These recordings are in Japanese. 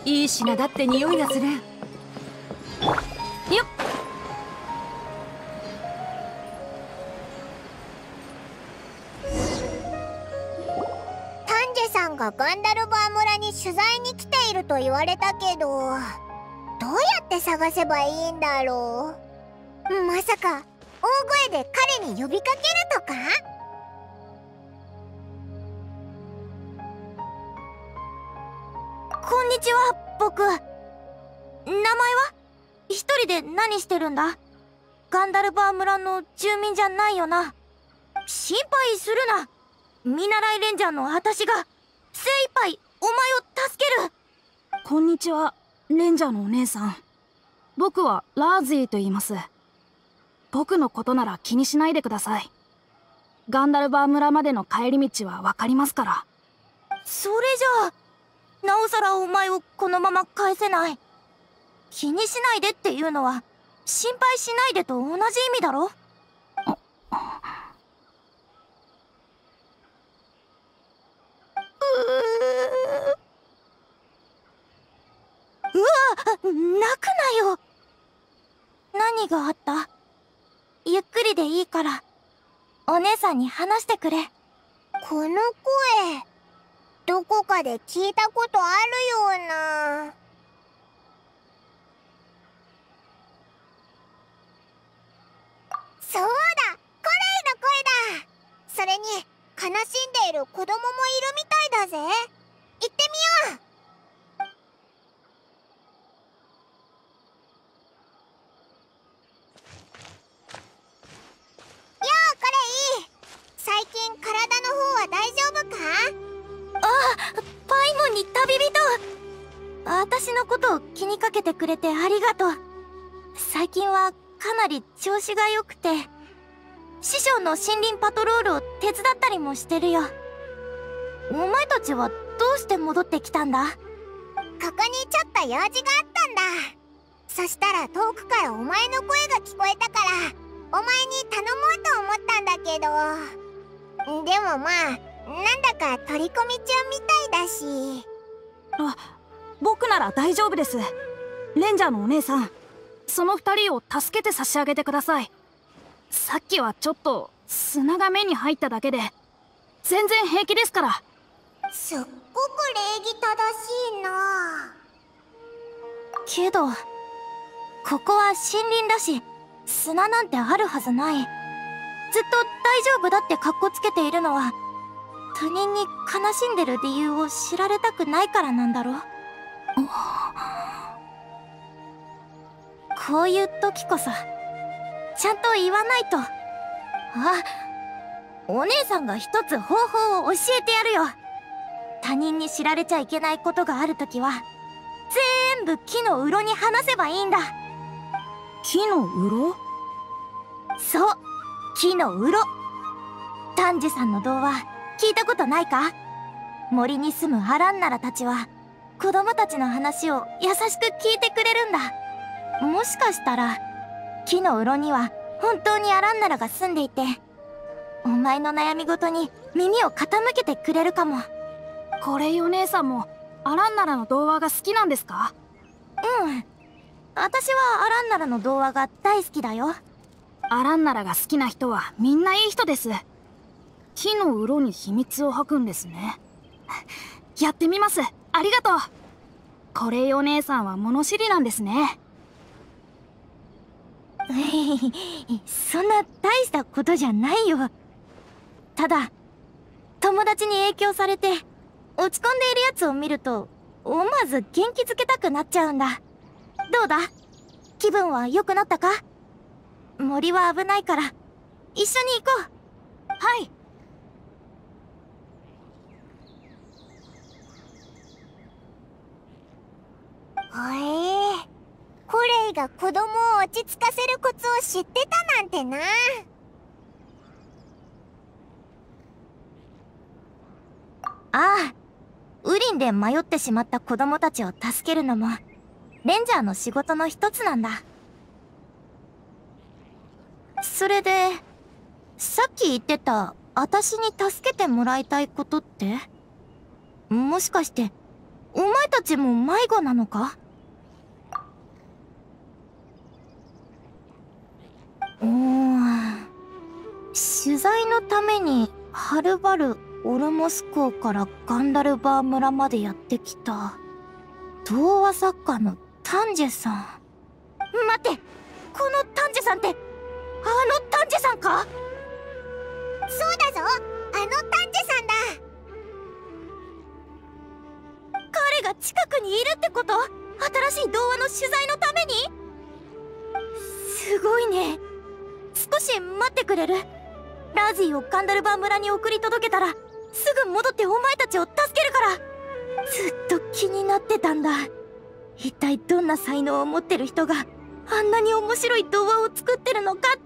いい品だって匂いがする。よっ。 丹治さんがガンダルバー村に取材に来ていると言われたけど、どうやって探せばいいんだろう。まさか大声で彼に呼びかけるとか？ こんにちは、僕。名前は？一人で何してるんだ？ガンダルバー村の住民じゃないよな。心配するな。見習いレンジャーの私が精一杯お前を助ける。 こんにちは、レンジャーのお姉さん。僕はラーズィーと言います。僕のことなら気にしないでください。ガンダルバー村までの帰り道はわかりますから。 それじゃあなおさらお前をこのまま返せない。気にしないでっていうのは心配しないでと同じ意味だろ。うわ、泣くなよ。何があった？ゆっくりでいいからお姉さんに話してくれ。 この声、どこかで聞いたことあるような。そうだ、コレイの声だ。それに悲しんでいる子供もいるみたいだぜ。行ってみよう。最近体の方は大丈夫か？ あ、パイモンに旅人。私のことを気にかけてくれてありがとう。最近はかなり調子が良くて、師匠の森林パトロールを手伝ったりもしてるよ。お前たちはどうして戻ってきたんだ？ ここにちょっと用事があったんだ。そしたら遠くからお前の声が聞こえたから、お前に頼もうと思ったんだけど。でもまあ、なんだか取り込み中みたいだし。 あ、僕なら大丈夫です。レンジャーのお姉さん、その二人を助けて差し上げてください。さっきはちょっと砂が目に入っただけで全然平気ですから。 すっごく礼儀正しいな。 けどここは森林だし砂なんてあるはずない。ずっと大丈夫だってカッコつけているのは他人に悲しんでる理由を知られたくないからなんだろ。こういう時こそちゃんと言わないと。あ、お姉さんが一つ方法を教えてやるよ。他人に知られちゃいけないことがあるときは全部木のうろに話せばいいんだ。 木のうろ？ そう、木のうろ。丹治さんの童話聞いたことないか？森に住むアランナラたちは子供たちの話を優しく聞いてくれるんだ。もしかしたら木のうろには本当にアランナラが住んでいて、お前の悩み事に耳を傾けてくれるかも。 これお姉さんもアランナラの童話が好きなんですか？ うん、私はアランナラの童話が大好きだよ。 アランナラが好きな人はみんないい人です。木のうろに秘密を吐くんですね。やってみます。ありがとう。これお姉さんは物知りなんですね。 そんな大したことじゃないよ。ただ友達に影響されて落ち込んでいるやつを見ると思わず元気づけたくなっちゃうんだ。どうだ、気分は良くなったか？森は危ないから一緒に行こう。 はい。 コレイが子供を落ち着かせるコツを知ってたなんてな。 ああ、ウリンで迷ってしまった子供たちを助けるのもレンジャーの仕事の一つなんだ。それでさっき言ってた私に助けてもらいたいことって、もしかしてお前たちも迷子なのか？取材のためにはるばるオルモス港からガンダルバー村までやってきた童話作家の丹治さん。待って、この丹治さんってあの丹治さんか？ そうだぞ、あの丹治さんだ。 彼が近くにいるってこと？新しい童話の取材のために？すごいね。少し待ってくれる？ラーズィをガンダルバー村に送り届けたらすぐ戻ってお前たちを助けるから。ずっと気になってたんだ。一体どんな才能を持ってる人があんなに面白い童話を作ってるのかって。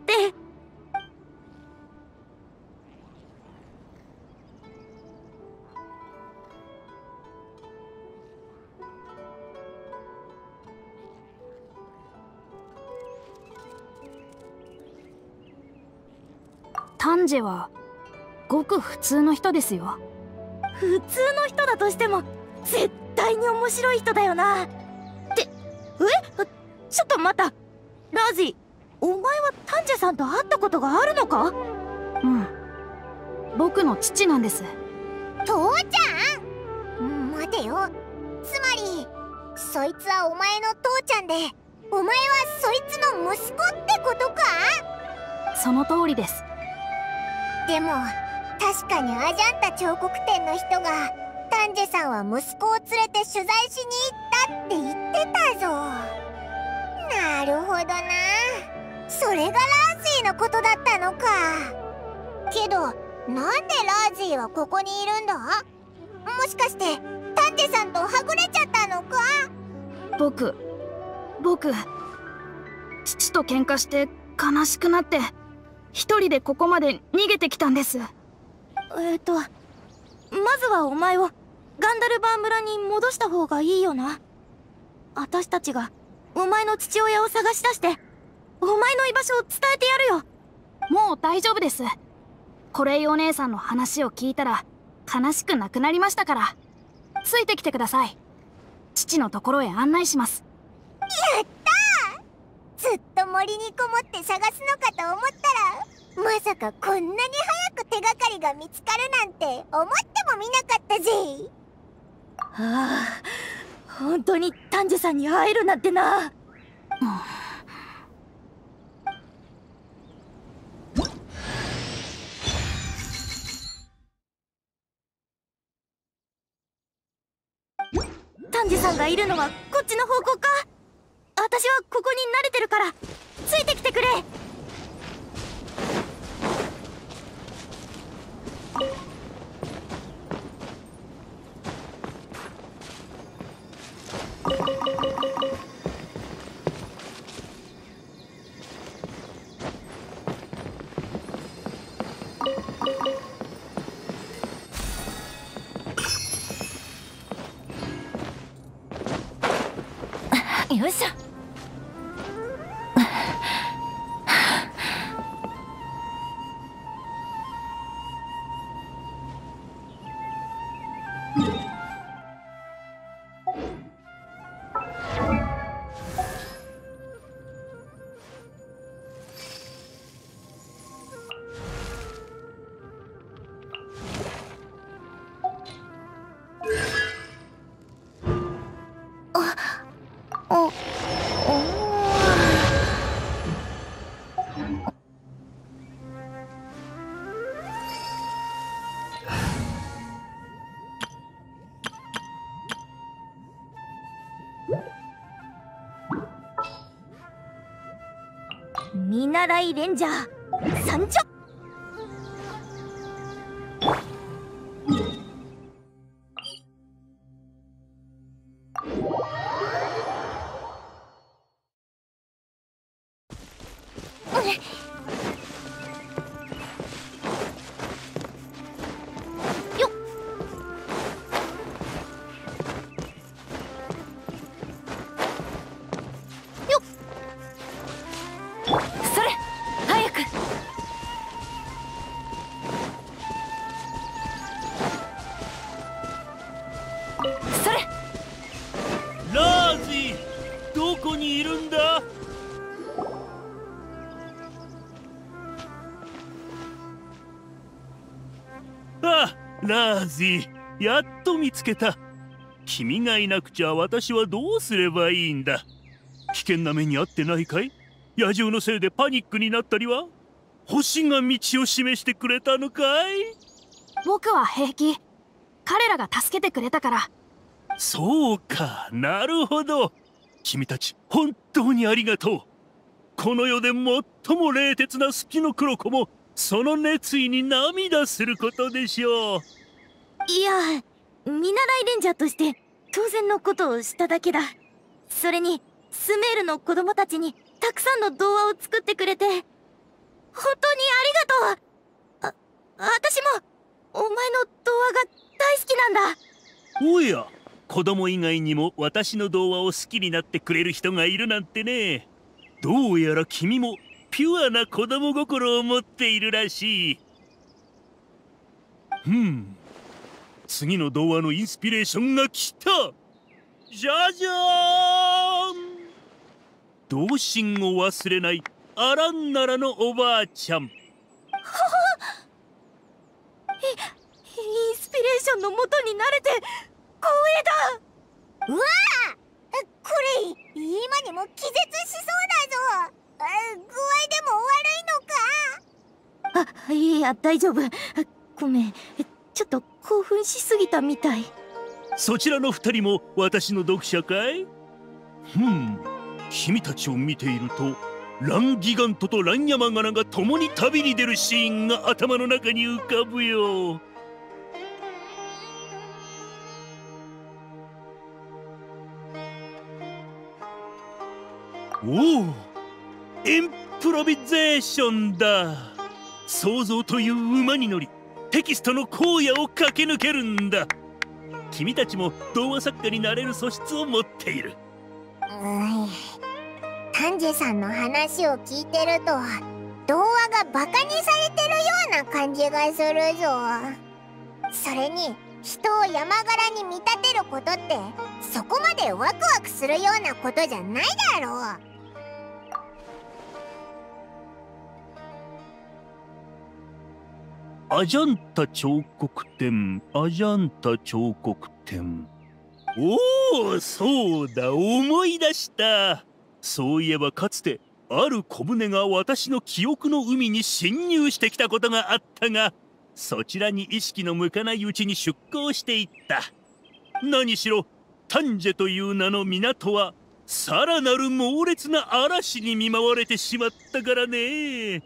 丹治はごく普通の人ですよ。 普通の人だとしても絶対に面白い人だよな。ってちょっと待った。ラージ、お前は丹治さんと会ったことがあるのか？ うん、僕の父なんです。 父ちゃん？待てよ、つまりそいつはお前の父ちゃんで、お前はそいつの息子ってことか？ その通りです。 でも確かにアジャンタ彫刻展の人が丹治さんは息子を連れて取材しに行ったって言ってたぞ。なるほどな、それがラーズィのことだったのか。けどなんでラーズィはここにいるんだ？もしかして丹治さんとはぐれちゃったのか？ 僕父と喧嘩して悲しくなって一人でここまで逃げてきたんです。 まずはお前をガンダルバー村に戻した方がいいよな。私たちがお前の父親を探し出してお前の居場所を伝えてやるよ。 もう大丈夫です。コレイお姉さんの話を聞いたら悲しくなくなりましたから。ついてきてください。父のところへ案内します。 やったー！ずっと森にこもって探すのかと思ったら、まさかこんなに早く手がかりが見つかるなんて思ってもみなかったぜ。 本当に丹治さんに会えるなんてな。丹治さんがいるのはこっちの方向か？私はここに慣れてるからついてきてくれ。よいしょ。見習いレンジャー参上。よっ。よっ。それ、早く。 いるんだ。あ、ラーズィ、やっと見つけた。君がいなくちゃ私はどうすればいいんだ。危険な目に遭ってないかい？野獣のせいでパニックになったりは？星が道を示してくれたのかい？ 僕は平気。彼らが助けてくれたから。 そうか、なるほど。君たち本当にありがとう。この世で最も冷徹なスキの黒子もその熱意に涙することでしょう。 いや、見習いレンジャーとして当然のことをしただけだ。それにスメールの子供たちにたくさんの童話を作ってくれて本当にありがとう。私もお前の童話が大好きなんだ。 おや、子供以外にも私の童話を好きになってくれる人がいるなんてね。どうやら君もピュアな子供心を持っているらしい。次の童話のインスピレーションが来た。じゃじゃーん。童心を忘れないアランナラのおばあちゃん。 インスピレーションの元になれて光栄だ。 うわあ、これ今にも気絶しそうだぞ。具合でも悪いのか？ いや、大丈夫。ごめん、ちょっと興奮しすぎたみたい。 そちらの2人も私の読者かい？君たちを見ているとランギガントとランヤマガナが共に旅に出るシーンが頭の中に浮かぶよ。おお、インプロビゼーションだ。想像という馬に乗りテキストの荒野を駆け抜けるんだ。君たちも童話作家になれる素質を持っている。 丹治さんの話を聞いてると童話がバカにされてるような感じがするぞ。それに人を山柄に見立てることってそこまでワクワクするようなことじゃないだろう。 アジャンタ彫刻展、アジャンタ彫刻展。おお、そうだ、思い出した。そういえばかつてある小舟が私の記憶の海に侵入してきたことがあったが、そちらに意識の向かないうちに出港していった。何しろタンジェという名の港はさらなる猛烈な嵐に見舞われてしまったからね。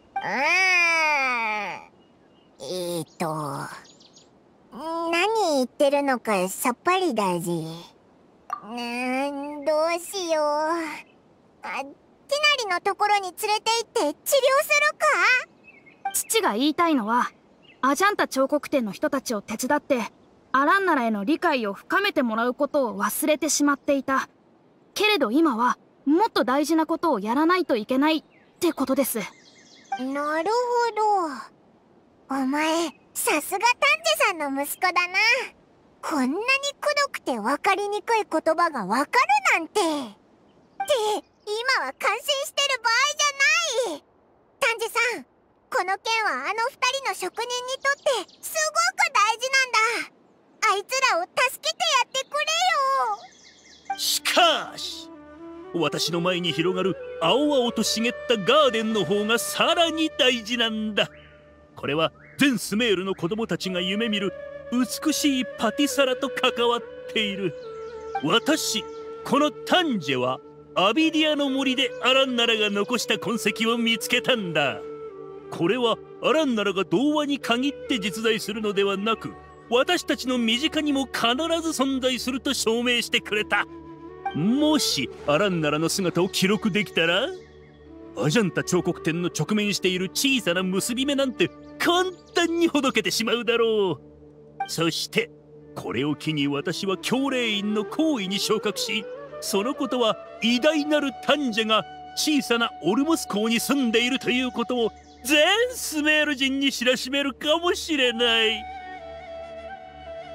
何言ってるのかさっぱりだぜ。どうしよう。ティナリのところに連れて行って治療するか？ 父が言いたいのは、アジャンタ彫刻展の人たちを手伝ってアランナラへの理解を深めてもらうことを忘れてしまっていた。けれど今はもっと大事なことをやらないといけないってことです。 なるほど。お前さすが丹治さんの息子だな。こんなにくどくて分かりにくい言葉が分かるなんて。って今は感心してる場合じゃない。丹治さん、この件はあの2人の職人にとってすごく大事なんだ。あいつらを助けてやってくれよ。 しかし私の前に広がる青々と茂ったガーデンの方がさらに大事なんだ。これは全スメールの子供たちが夢見る美しいパティサラと関わっている。私このタンジェはアビディアの森でアランナラが残した痕跡を見つけたんだ。これはアランナラが童話に限って実在するのではなく、私たちの身近にも必ず存在すると証明してくれた。もしアランナラの姿を記録できたら、アジャンタ彫刻展の直面している小さな結び目なんて簡単にほどけてしまうだろう。そしてこれを機に私は教令員の行為に昇格し、そのことは偉大なるタンジェが小さなオルモス港に住んでいるということを全スメール人に知らしめるかもしれない。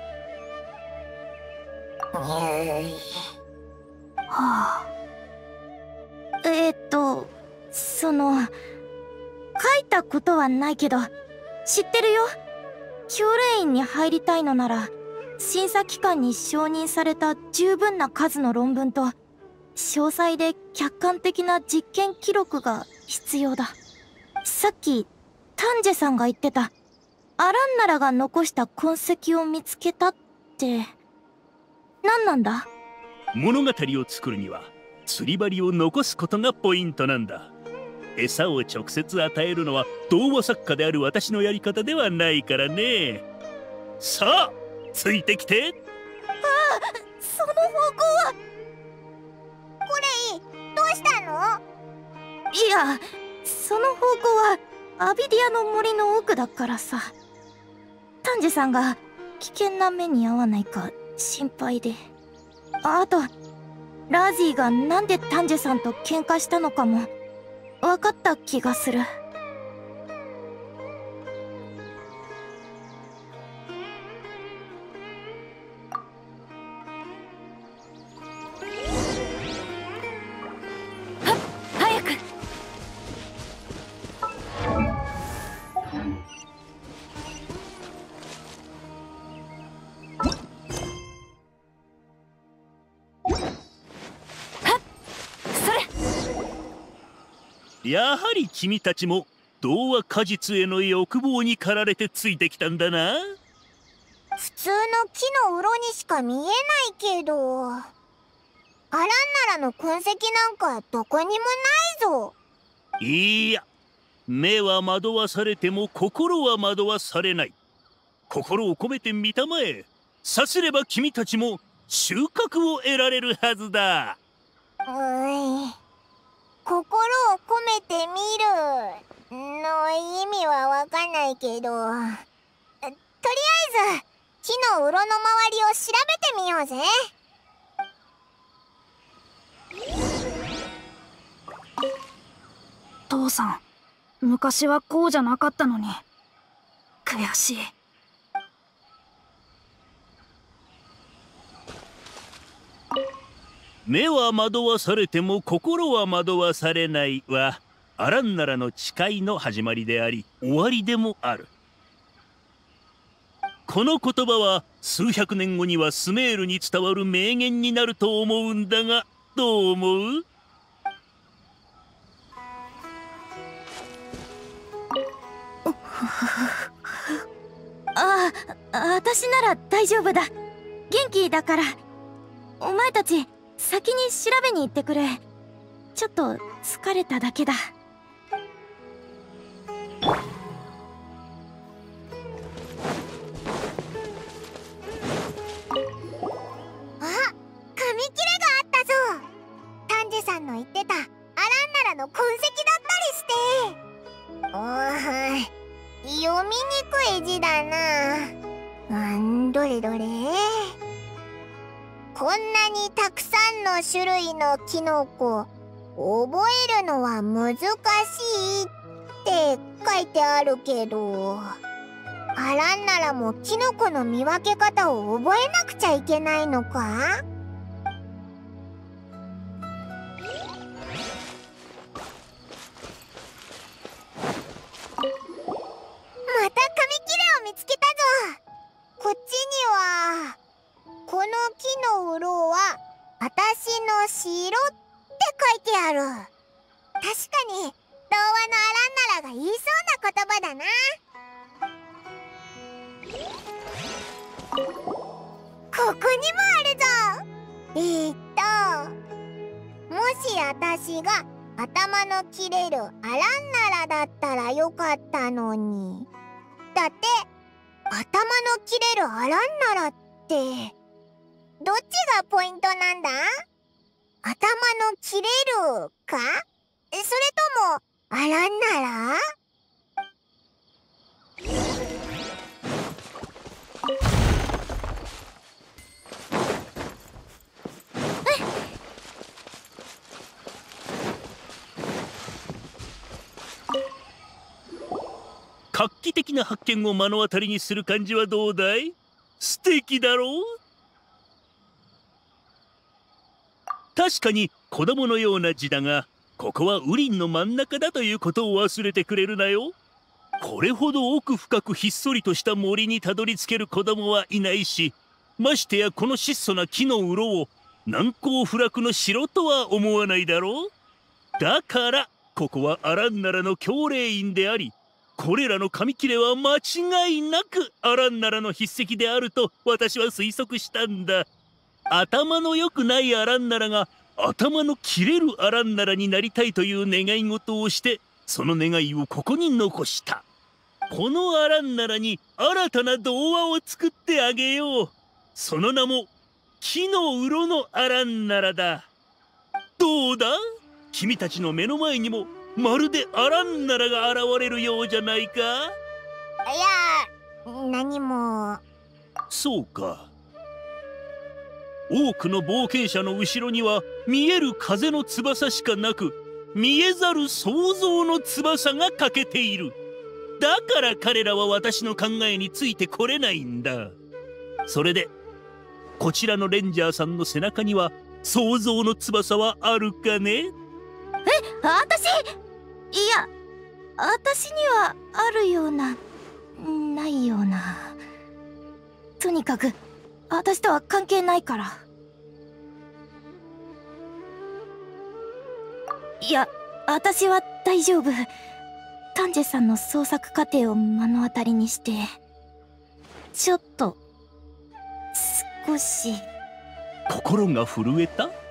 はあ、 書いたことはないけど、知ってるよ。教練院に入りたいのなら、審査機関に承認された十分な数の論文と、詳細で客観的な実験記録が必要だ。さっき、丹治さんが言ってた、アランナラが残した痕跡を見つけたって、何なんだ？ 物語を作るには、釣り針を残すことがポイントなんだ。餌を直接与えるのは童話作家である私のやり方ではないからね。さあ、ついてきて。 その方向は。 これどうしたの？ いや、その方向はアビディアの森の奥だからさ。丹治さんが危険な目に遭わないか心配で。あと、ラーゼィがなんで丹治さんと喧嘩したのかも分かった気がする。 早く。 やはり君たちも童話果実への欲望に駆られてついてきたんだな。 普通の木の鱗にしか見えないけど、アランナラの痕跡なんかどこにもないぞ。 いや、目は惑わされても心は惑わされない。心を込めて見たまえ。さすれば君たちも収穫を得られるはずだ。 心を込めて見るの意味はわかんないけど、とりあえず木の鱗の周りを調べてみようぜ。 父さん、昔はこうじゃなかったのに悔しい。 目は惑わされても心は惑わされないはアランナラの誓いの始まりであり終わりでもある。この言葉は数百年後にはスメールに伝わる名言になると思うんだが、どう思う？ 私なら大丈夫だ。元気だから。お前たち先に調べに行ってくれ。ちょっと疲れただけだ。 紙切れがあったぞ。丹治さんの言ってたアランナラの痕跡だったりして。読みにくい字だな。どれどれ。こんなにたくさんの種類のキノコ覚えるのは難しいって書いてあるけど、アランナラもキノコの見分け方を覚えなくちゃいけないのか？また紙切れを見つけたぞ。こっちにはこの木の鱗は私の城って書いてある。確かに童話のアランナラが言いそうな言葉だな。ここにもあるぞ。もし私が頭の切れるアランナラだったらよかったのに。だって頭の切れるアランナラってどっちがポイントなんだ？頭の切れるか？それともアランナラ？ 画期的な発見を目の当たりにする感じはどうだい？素敵だろう？確かに子供のような字だが、 ここはウリンの真ん中だということを忘れてくれるなよ。これほど奥深くひっそりとした森にたどり着ける子供はいないし、ましてやこの質素な木のうろを難攻不落の城とは思わないだろう。だからここはアランナラの教霊院であり、これらの紙切れは間違いなくアランナラの筆跡であると私は推測したんだ。頭の良くないアランナラが頭の切れるアランナラになりたいという願い事をして、その願いをここに残した。このアランナラに新たな童話を作ってあげよう。その名も木のうろのアランナラだ。どうだ？君たちの目の前にもまるでアランナラが現れるようじゃないか？いや、何も。 そうか。多くの冒険者の後ろには見える風の翼しかなく、見えざる想像の翼が欠けている。だから彼らは私の考えについてこれないんだ。それでこちらのレンジャーさんの背中には想像の翼はあるかね？ 私にはあるような、ないような。とにかく私とは関係ないから。いや、私は大丈夫。丹治さんの創作過程を目の当たりにして、ちょっと少し心が震えた？ そう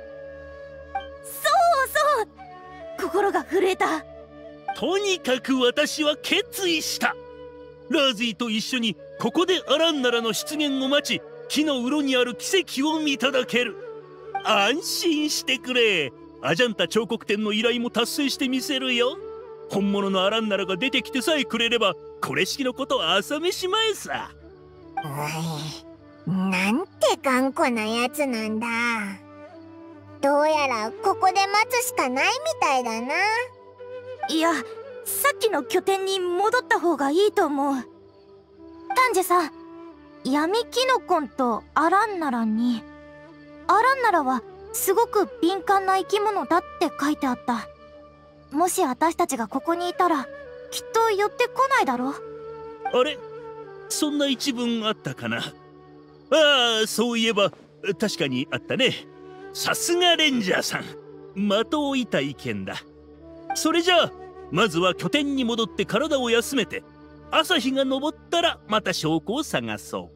心が震えた。 とにかく私は決意した。ラーズィと一緒にここでアランナラの出現を待ち、木のうろにある奇跡を見届ける。安心してくれ。アジャンタ彫刻展の依頼も達成してみせるよ。本物のアランナラが出てきてさえくれれば、これしきのことは朝飯前さ。 なんて頑固なやつなんだ。どうやらここで待つしかないみたいだな。 いや、さっきの拠点に戻った方がいいと思う。丹治さん、闇キノコンとアランナラに、アランナラはすごく敏感な生き物だって書いてあった。もし私たちがここにいたらきっと寄ってこないだろ。 あれ、そんな一文あったかな。ああ、そういえば確かにあったね。さすがレンジャーさん、的を射た意見だ。それじゃあまずは拠点に戻って体を休めて、朝日が昇ったらまた証拠を探そう。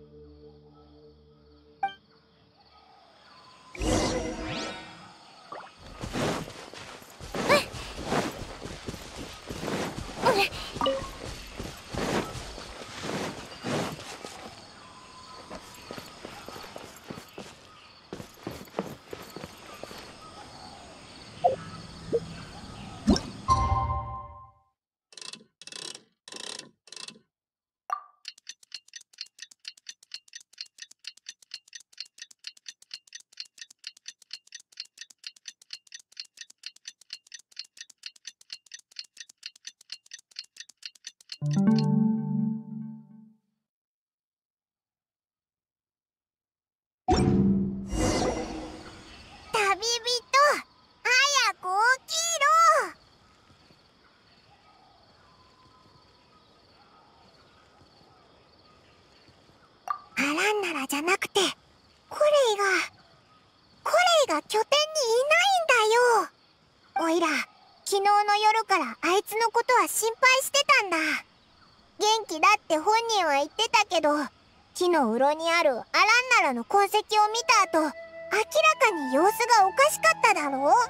じゃなくてコレイが拠点にいないんだよ。おいら昨日の夜からあいつのことは心配してたんだ。元気だって本人は言ってたけど、木のうろにあるアランナラの痕跡を見た後、明らかに様子がおかしかっただろう。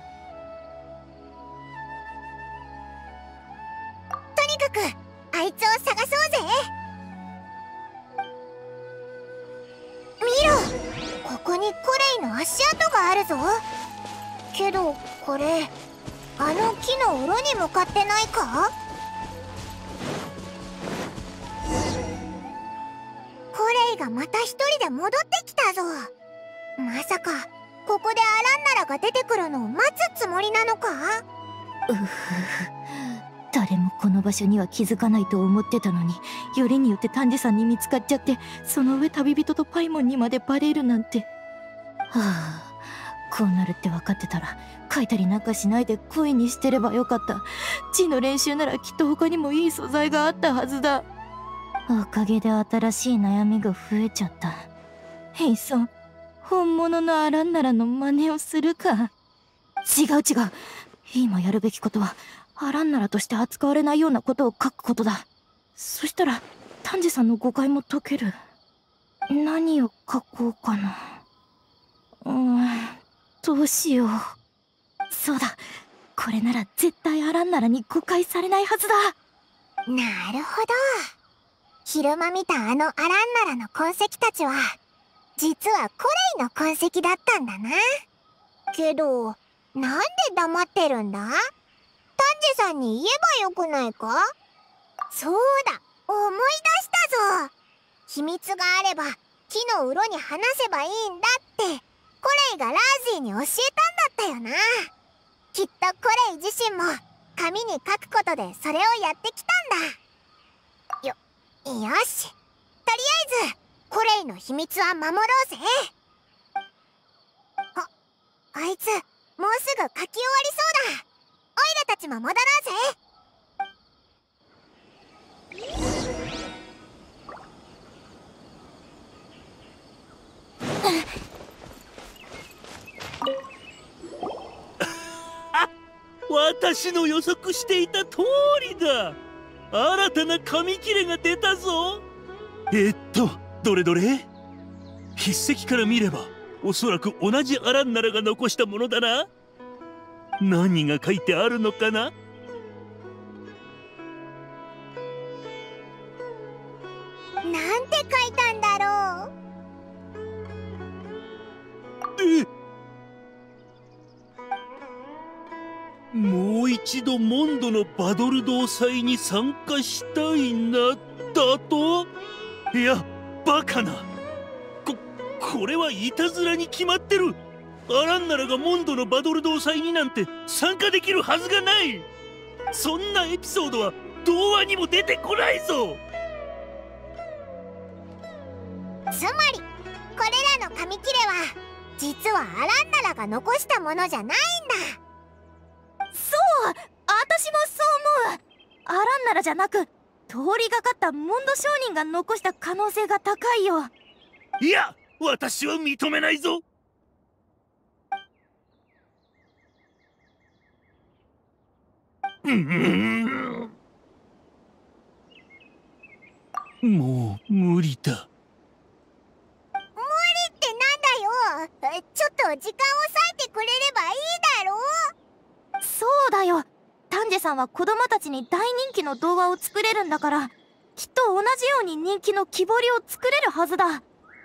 とにかくあいつを探そうぜ。見ろ、ここにコレイの足跡があるぞ。けどこれあの木のうろに向かってないか？コレイがまた一人で戻ってきたぞ。まさかここでアランナラが出てくるのを待つつもりなのか？ 誰もこの場所には気づかないと思ってたのに、よりによって丹治さんに見つかっちゃって、その上旅人とパイモンにまでバレるなんて。はあ、こうなるって分かってたら書いたりなんかしないで恋にしてればよかった。字の練習ならきっと他にもいい素材があったはずだ。おかげで新しい悩みが増えちゃった。いっそ本物のアランナラの真似をするか。違う。今やるべきことはアランナラとして扱われないようなことを書くことだ。そしたら丹治さんの誤解も解ける。何を書こうかな。どうしよう。そうだ、これなら絶対アランナラに誤解されないはずだ。 なるほど。昼間見たあのアランナラの痕跡たちは実はコレイの痕跡だったんだな。けどなんで黙ってるんだ？丹治さんに言えばよくないか？そうだ、思い出したぞ。秘密があれば木のうろに話せばいいんだってコレイがラーズィに教えたんだったよな。きっとコレイ自身も紙に書くことでそれをやってきたんだ。よし、とりあえずコレイの秘密は守ろうぜ。あいつもうすぐ書き終わりそうだ。オイラたちも戻ろうぜ。 私の予測していた通りだ。新たな紙切れが出たぞ。どれ筆跡から見ればおそらく同じアランナラが残したものだな。何が書いてあるのかな。 なんて書いたんだろう。もう一度モンドのバドルドー祭に参加したいなだと。いや、バカな。これはいたずらに決まってる。アランナラがモンドのバドルドー祭になんて参加できるはずがない。そんなエピソードは童話にも出てこないぞ。 つまりこれらの紙切れは実はアランナラが残したものじゃないんだ。 そう、私もそう思う。アランナラじゃなく通りがかったモンド商人が残した可能性が高いよ。 いや、私は認めないぞ。もう無理だ。 無理ってなんだよ。ちょっと時間を割いてくれればいいだろう。 そうだよ。丹治さんは子供たちに大人気の童話を作れるんだから、きっと同じように人気の木彫りを作れるはずだ。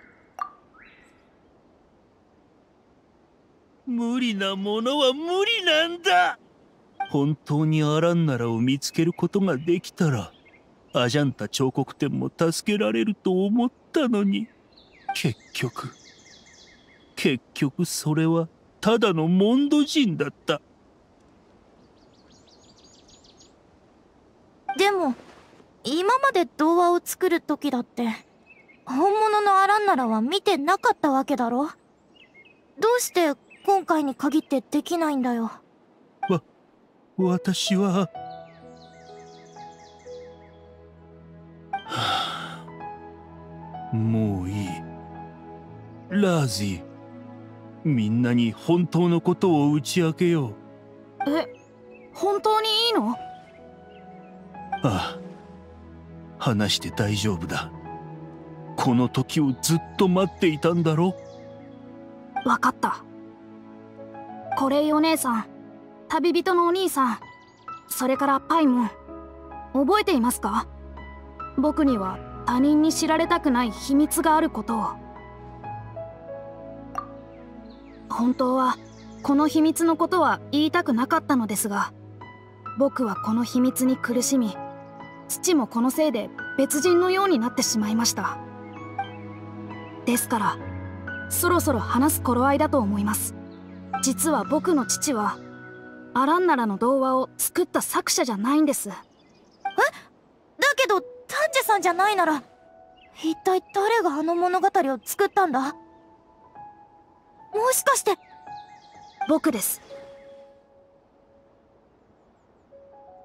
無理なものは無理なんだ。本当にアランナラを見つけることができたらアジャンタ彫刻展も助けられると思ったのに、結局それはただのモンド人だった。 でも今まで童話を作る時だって本物のアランナラは見てなかったわけだろ。どうして今回に限ってできないんだよ。 私は、もういい。ラーズィ、みんなに本当のことを打ち明けよう。 本当にいいの？ ああ、話して大丈夫だ。この時をずっと待っていたんだろ。 わかった。コレイお姉さん、旅人のお兄さん、それからパイモン、覚えていますか？僕には他人に知られたくない秘密があることを。本当はこの秘密のことは言いたくなかったのですが、僕はこの秘密に苦しみ、父もこのせいで別人のようになってしまいました。ですからそろそろ話す頃合いだと思います。実は僕の父はアランナラの童話を作った作者じゃないんです。 だけど丹治さんじゃないなら一体誰があの物語を作ったんだ？もしかして僕です。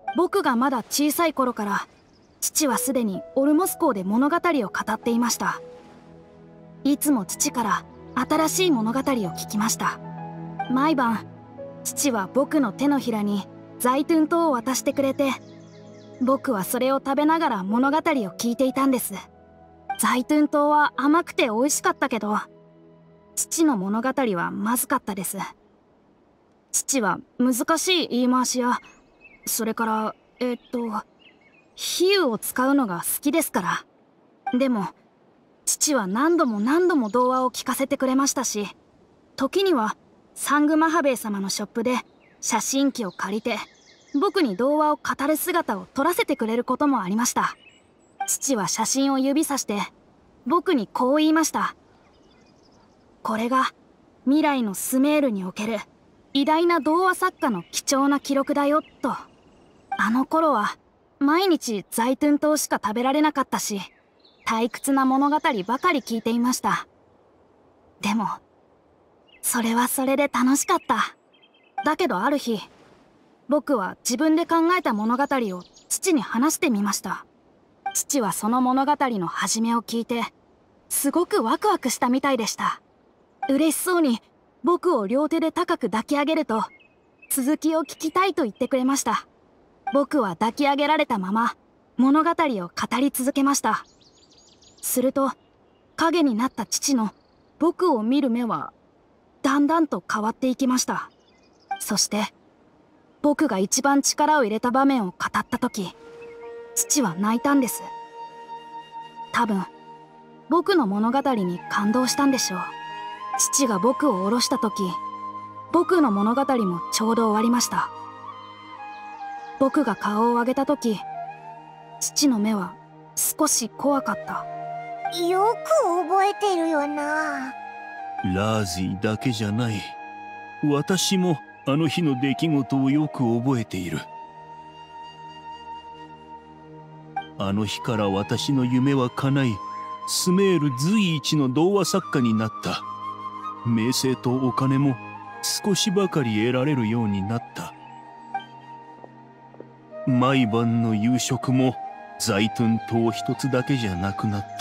僕がまだ小さい頃から父はすでにオルモス港で物語を語っていました。いつも父から新しい物語を聞きました。毎晩父は僕の手のひらにザイトゥン島を渡してくれて、僕はそれを食べながら物語を聞いていたんです。ザイトゥン島は甘くて美味しかったけど、父の物語はまずかったです。父は難しい言い回しや、それから比喩を使うのが好きですから。でも父は何度も何度も童話を聞かせてくれましたし、時にはサングマハベイ様のショップで写真機を借りて僕に童話を語る姿を撮らせてくれることもありました。父は写真を指さして僕にこう言いました。これが未来のスメールにおける偉大な童話作家の貴重な記録だよと。あの頃は毎日ザイトゥン島しか食べられなかったし、退屈な物語ばかり聞いていました。でもそれはそれで楽しかった。だけどある日、僕は自分で考えた物語を父に話してみました。父はその物語の始めを聞いてすごくワクワクしたみたいでした。嬉しそうに僕を両手で高く抱き上げると、続きを聞きたいと言ってくれました。僕は抱き上げられたまま物語を語り続けました。すると影になった父の僕を見る目はだんだんと変わっていきました。そして僕が一番力を入れた場面を語った時、父は泣いたんです。多分僕の物語に感動したんでしょう。父が僕を降ろした時、僕の物語もちょうど終わりました。僕が顔を上げた時、父の目は少し怖かった。 よく覚えてるよな。 ラーズィだけじゃない。私もあの日の出来事をよく覚えている。あの日から私の夢は叶い、スメール随一の童話作家になった。名声とお金も少しばかり得られるようになった。毎晩の夕食もザイトゥン島一つだけじゃなくなった。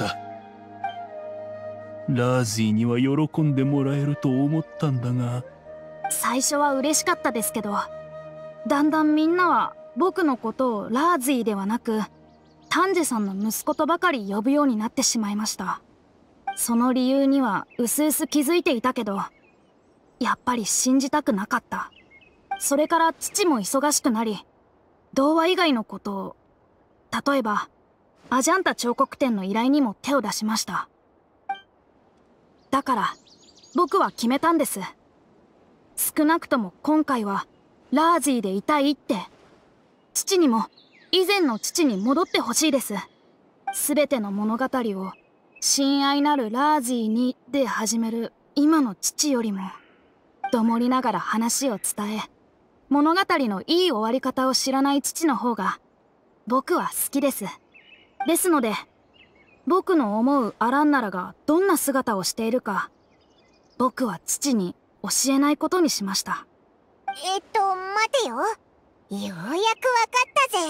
ラーズィには喜んでもらえると思ったんだが。 最初は嬉しかったですけど、だんだんみんなは僕のことをラーズィではなくタンジェさんの息子とばかり呼ぶようになってしまいました。その理由にはうすうす気づいていたけど、やっぱり信じたくなかった。それから父も忙しくなり、童話以外のことを、例えばアジャンタ彫刻展の依頼にも手を出しました。だから僕は決めたんです。少なくとも今回はラーズィでいたいって。父にも以前の父に戻ってほしいです。すべての物語を親愛なるラーズィにで始める今の父よりも、どもりながら話を伝え、物語のいい終わり方を知らない父の方が僕は好きです。ですので僕の思うアランナラがどんな姿をしているか、僕は父に教えないことにしました。 待てよ。ようやくわかったぜ。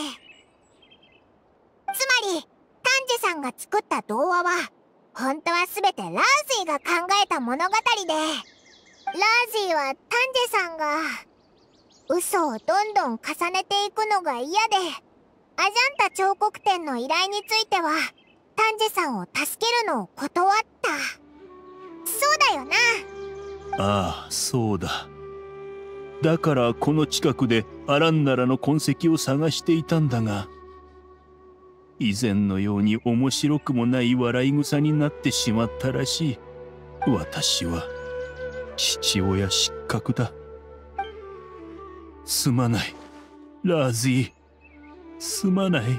つまりタンジェさんが作った童話は本当は全てラーズィが考えた物語で、ラーズィはタンジェさんが嘘をどんどん重ねていくのが嫌で、アジャンタ彫刻展の依頼についてはタンジェさんを助けるのを断った。そうだよな。 ああ、そうだ。だからこの近くでアランナラの痕跡を探していたんだが、以前のように面白くもない笑い草になってしまったらしい。私は父親失格だ。すまない、ラーズィ。すまない。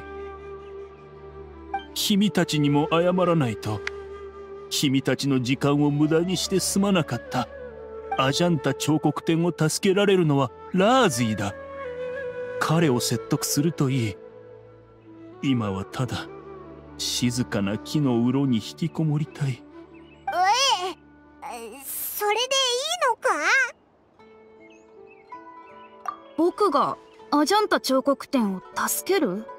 君たちにも謝らないと。君たちの時間を無駄にしてすまなかった。アジャンタ彫刻展を助けられるのはラーズィだ。彼を説得するといい。今はただ静かな木のうろに引きこもりたい。 それでいいのか？ 僕がアジャンタ彫刻展を助ける？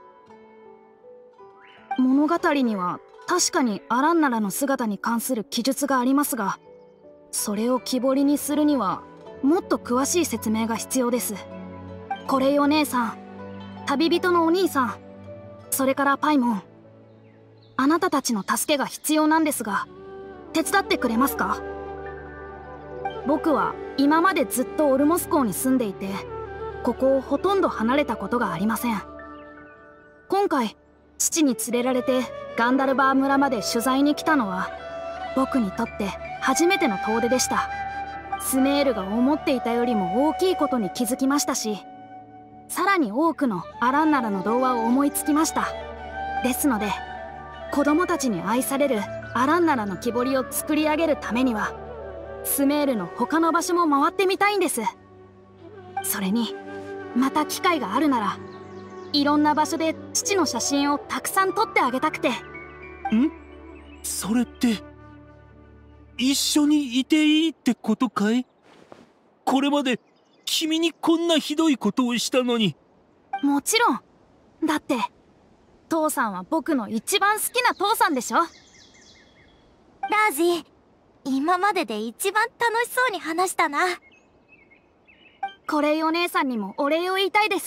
物語には確かにアランナラの姿に関する記述がありますが、それを木彫りにするにはもっと詳しい説明が必要です。これよ姉さん、旅人のお兄さん、それからパイモン、あなたたちの助けが必要なんですが、手伝ってくれますか？僕は今までずっとオルモス港に住んでいて、ここをほとんど離れたことがありません。今回父に連れられてガンダルバー村まで取材に来たのは、僕にとって初めての遠出でした。スメールが思っていたよりも大きいことに気づきましたし、さらに多くのアランナラの童話を思いつきました。ですので、子供たちに愛されるアランナラの木彫りを作り上げるためには、スメールの他の場所も回ってみたいんです。それにまた機会があるなら、いろんな場所で父の写真をたくさん撮ってあげたくて。 それって一緒にいていいってことかい？これまで君にこんなひどいことをしたのに。 もちろん。だって父さんは僕の一番好きな父さんでしょ。 ラージ、今までで一番楽しそうに話したな。 これお姉さんにもお礼を言いたいです。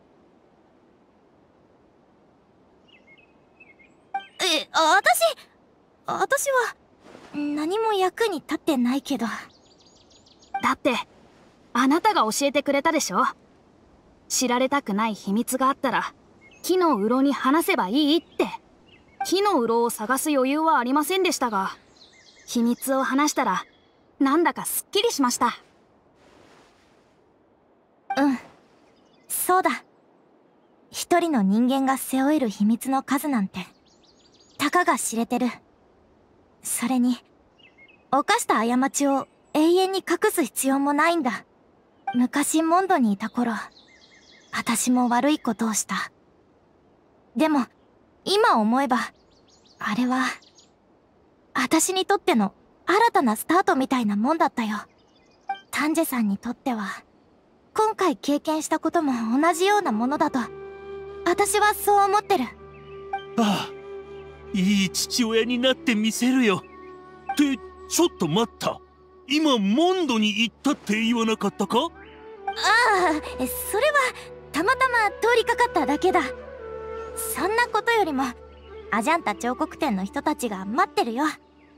私は何も役に立ってないけど。 だってあなたが教えてくれたでしょ。知られたくない秘密があったら木のうろに話せばいいって。木のうろを探す余裕はありませんでしたが、秘密を話したらなんだかすっきりしました。 そうだ。一人の人間が背負える秘密の数なんてたかが知れてる。それに犯した過ちを永遠に隠す必要もないんだ。昔モンドにいた頃、私も悪いことをした。でも今思えば、あれは私にとっての新たなスタートみたいなもんだったよ。タンジェさんにとっては今回経験したことも同じようなものだと、私はそう思ってる。 ああ、いい父親になってみせるよ。ってちょっと待った、今モンドに行ったって言わなかったか？ ああ、それはたまたま通りかかっただけだ。そんなことよりもアジャンタ彫刻店の人たちが待ってるよ。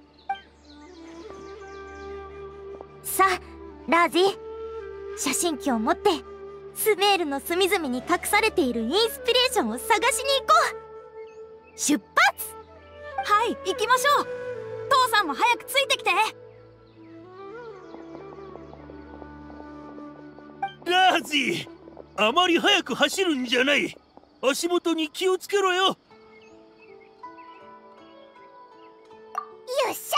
さあラージ、写真機を持ってスメールの隅々に隠されているインスピレーションを探しに行こう。出発！ はい、行きましょう。父さんも早くついてきて。 ラージ、あまり早く走るんじゃない。足元に気をつけろよ。 よっしゃ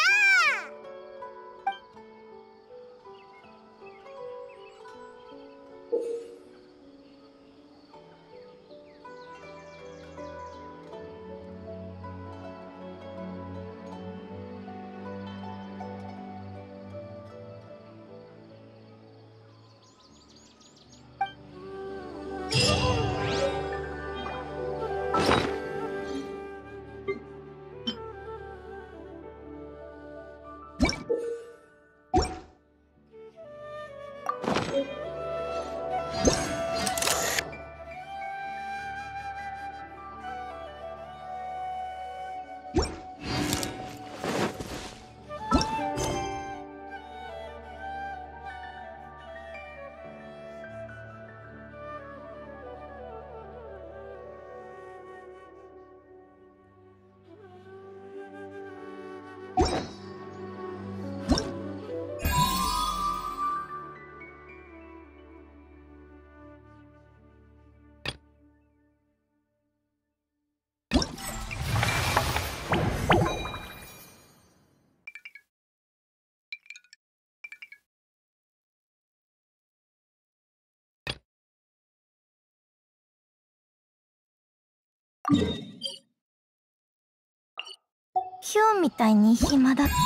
今日みたいに暇だ。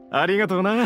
ありがとうな。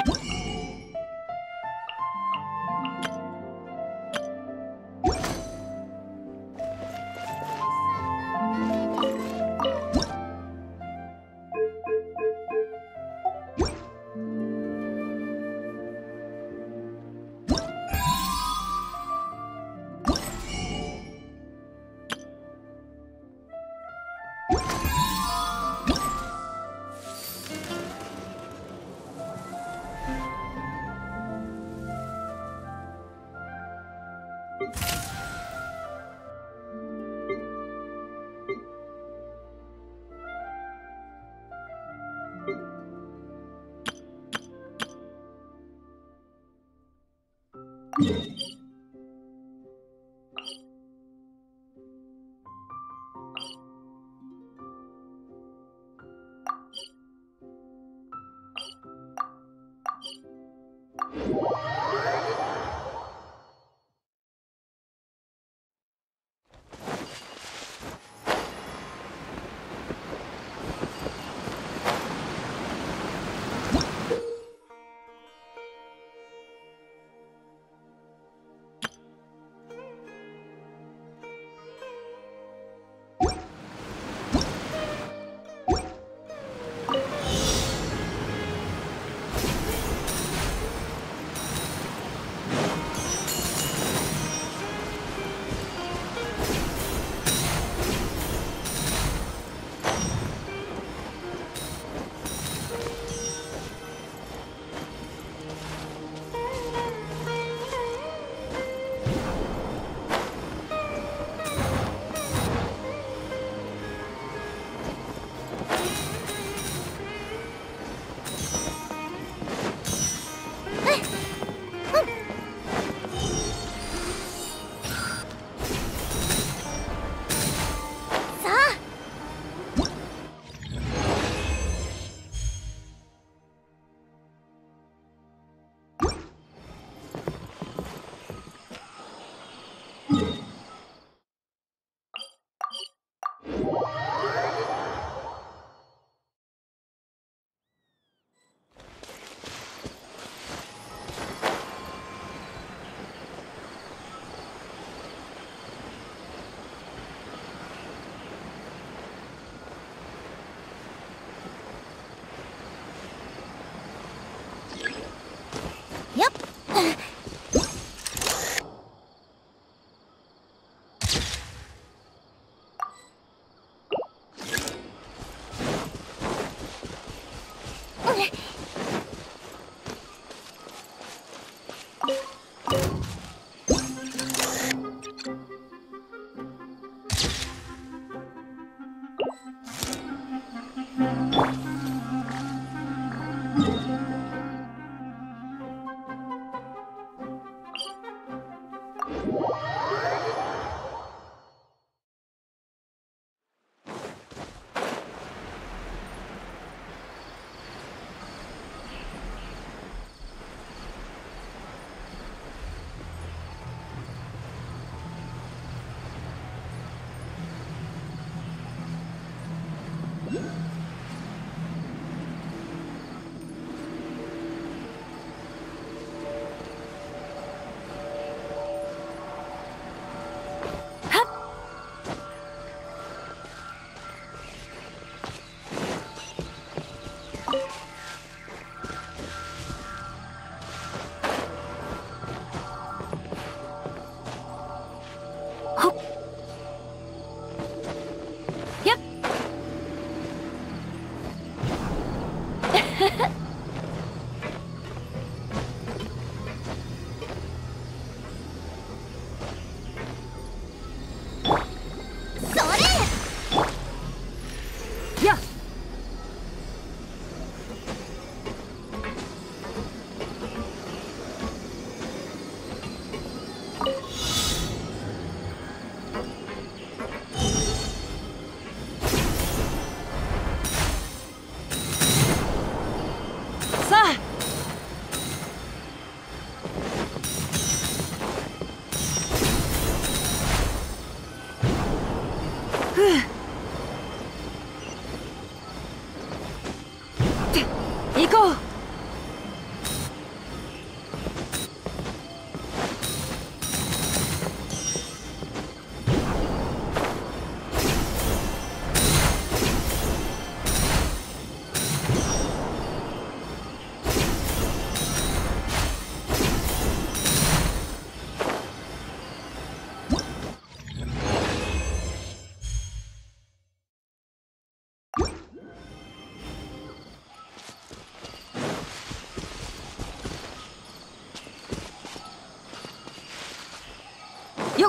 よっ。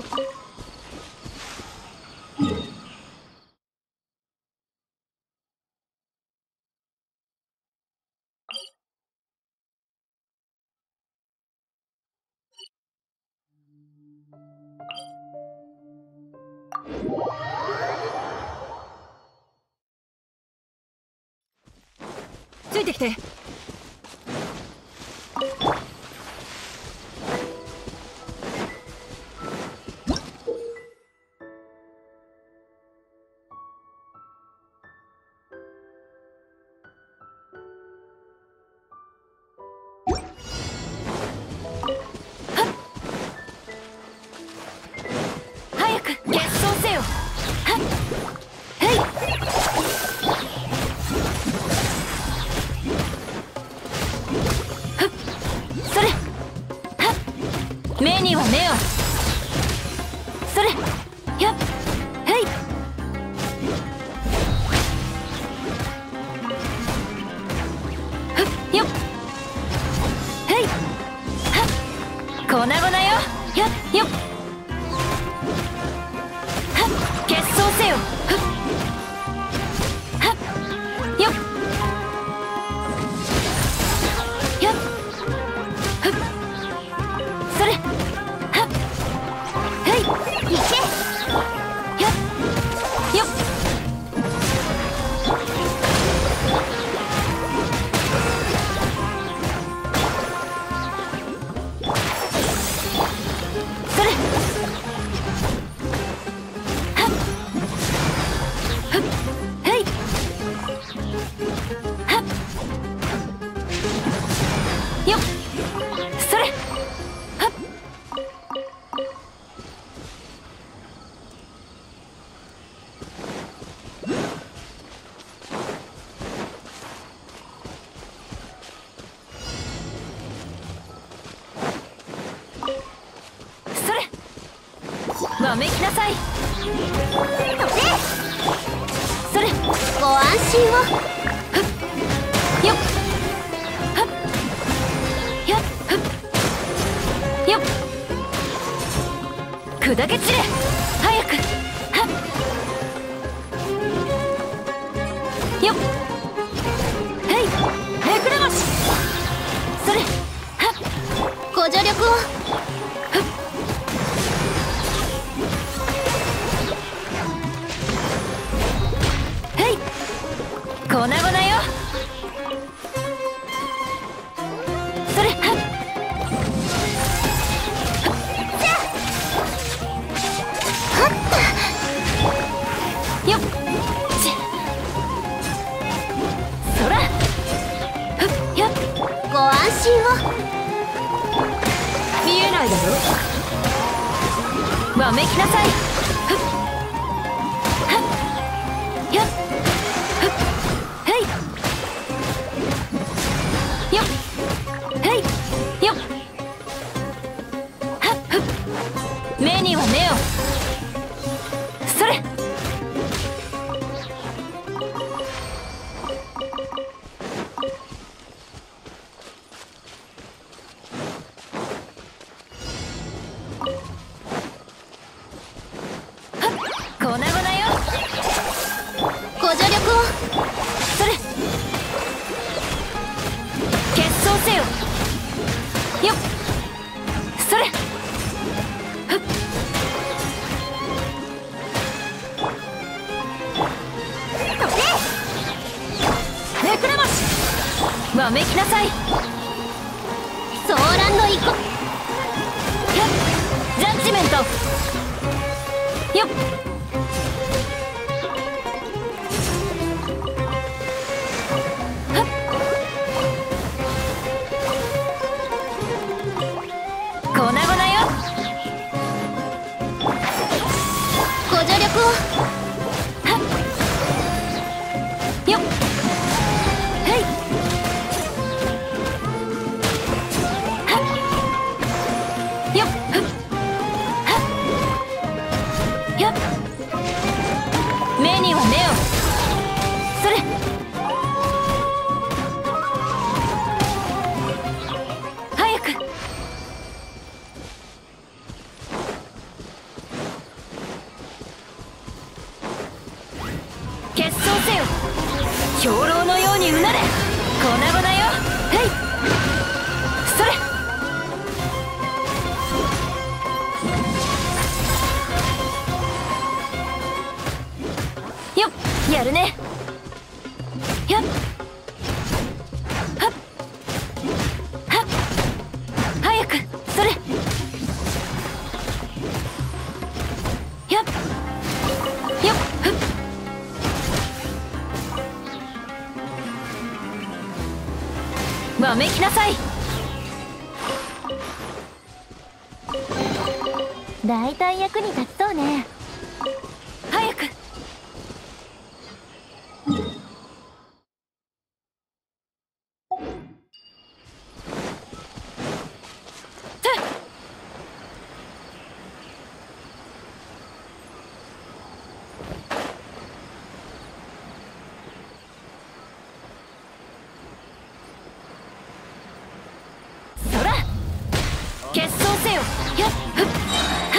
ついてきて。 早く決勝せよ。はっへい。それ。はっ目には目を。それ。やっへい。ふっよっへい。はっ粉々よ。やっよっ決勝せよ。ふっはっよっやっふっそれはっへいいけやっよっそれへいはっよっそれはっそれわめきなさい。それご安心を。ふっよっはっやっふっよっ砕け散れ。早くはっよっへいめくれまし。それはっご助力を。ふっへい粉々よ。それはっはったよっちそらふっやっご安心を。見えないだろ。わめきなさい。ふっはっやっふっへいよっへいよっはっふっ目には目を。それ粉々よ。ご助力を。それ決勝せよ。よっそれふっめくれまし。わめきなさい。ソーランのイコやっジャッジメントよっはっわめきなさい。だいたい役に立ちそうね。早く。そら決闘せよ。やっふっは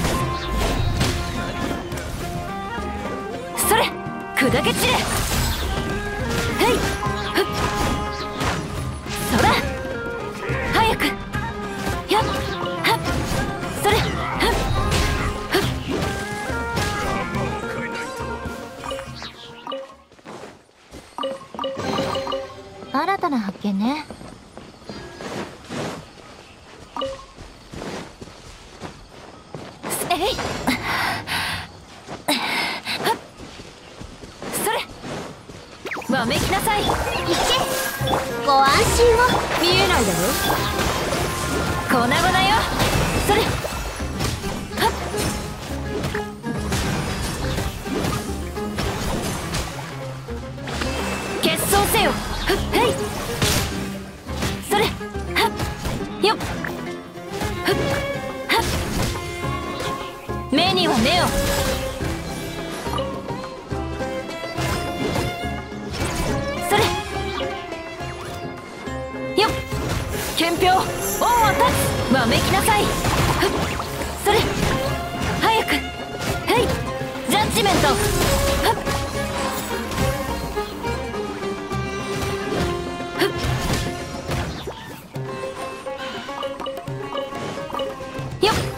っ。それ砕け散れ。へいふっ。そら早く。やっはっ。それふっふっ。新たな発見ね。えいそれわめきなさい。行けご安心を。見えないだろ粉々よ。それはっ決闘せよ。ふっへいそれはっよっふっはっ。目には目を。それよっ憲兵恩を断つ。わめきなさい。ふっそれ早く。へいジャッジメント。ふっふっよっ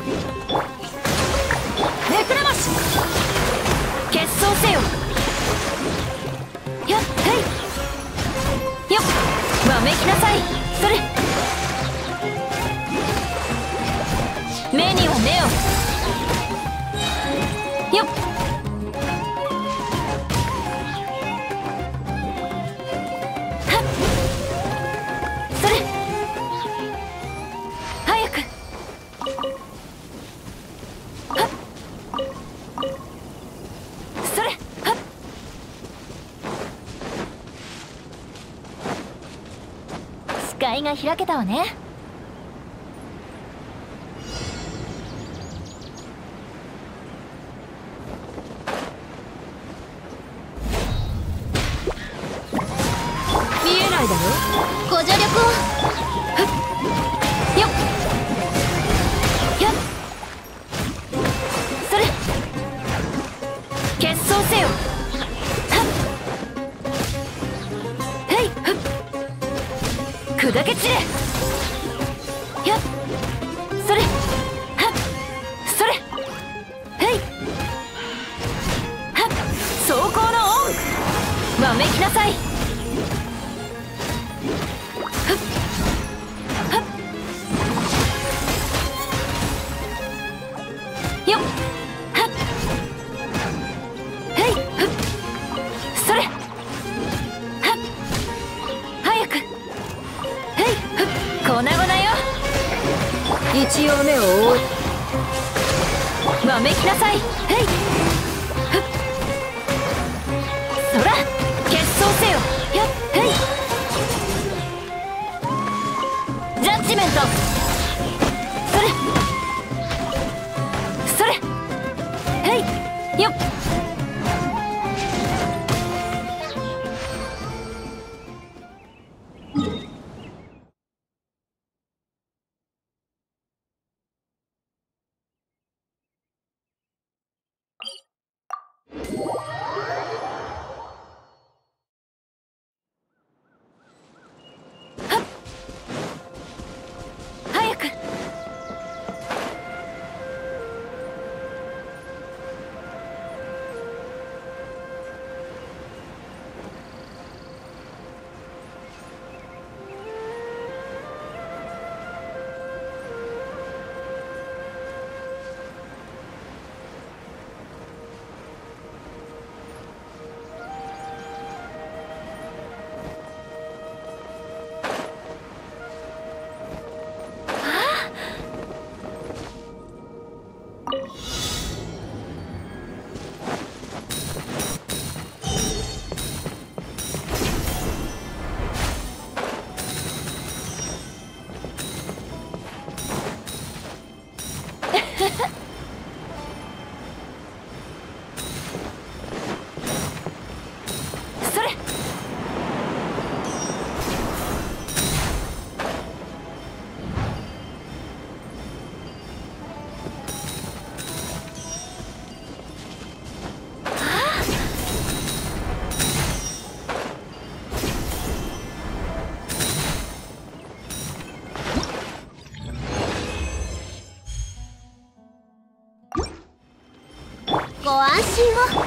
めくらまし決闘せよ。やっへいよっわめきなさい。それ目には目を。よっはっそれ早く。はっそれはっ視界が開けたわね。見えないだろご助力を。ふっよっやっそれ決闘せよ。はっへいふっ砕け散れ。やっそれはっそれへいはっ走行の恩わめきなさい。ふっはっよっはっへいふっそれはっ早く。へいふっ粉々よ。一応目を覆う。わめきなさい。へいふっそら決闘せよ。やっへいジャッジメント。それそれへいよっ早く。 ご安心を。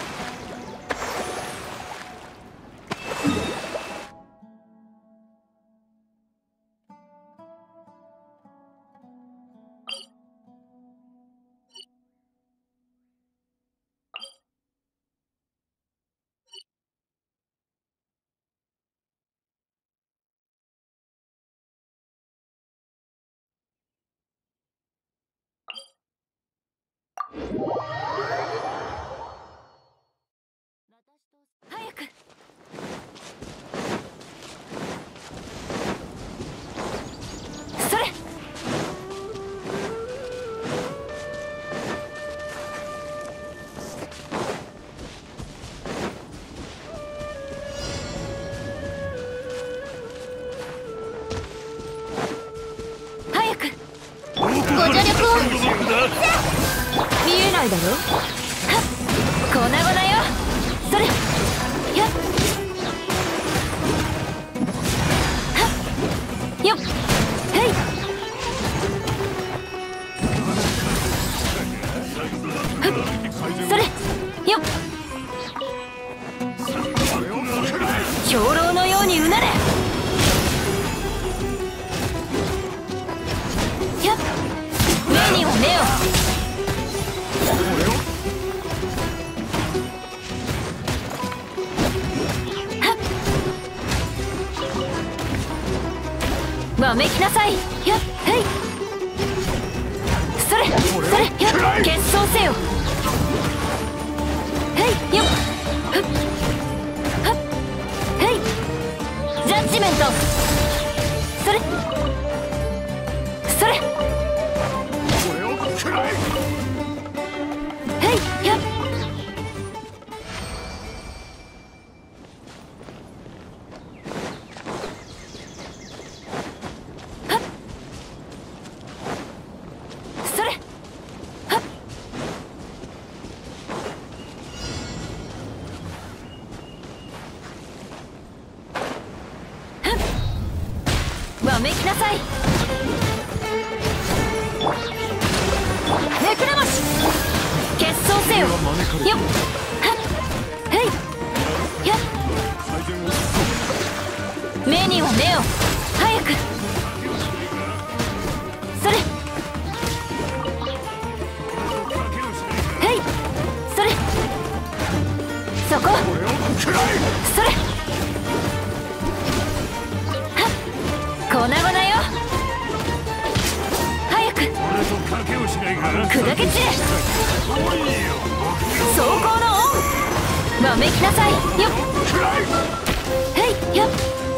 早く。それ。早く。 ご助力を。 見えないだろ。はっ、粉々よ。それ。やっ。はっ。よっ。へい。はっ。それ。よっ。兵糧のようにうなれ。やっ。目には目を。わめきなさい。やっ、へい。それそれ。やっ、結晶せよ。へい。よっ。ふっはっ。へい。ジャッジメント。それそれ。へい。やっ。わめきなさい。目くらまし。結晶せよ。よっ。はっ。へい。やっ。目には目を。早く。それ。へい。それ。そこ。それ。粉々よ。早く。砕け散れ。装甲の恩。わめきなさい。よっ。へい。よっ。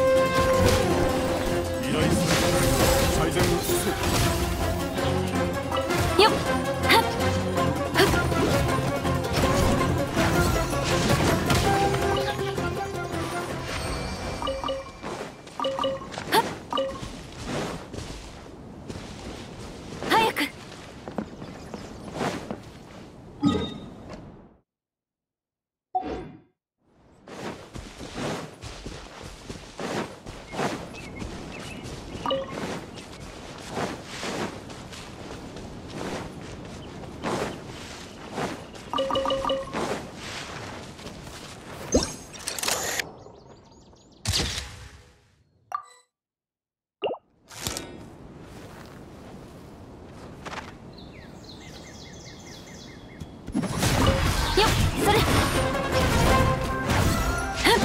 よっ。はっ。はっ。早く。よっ。それ。はっ。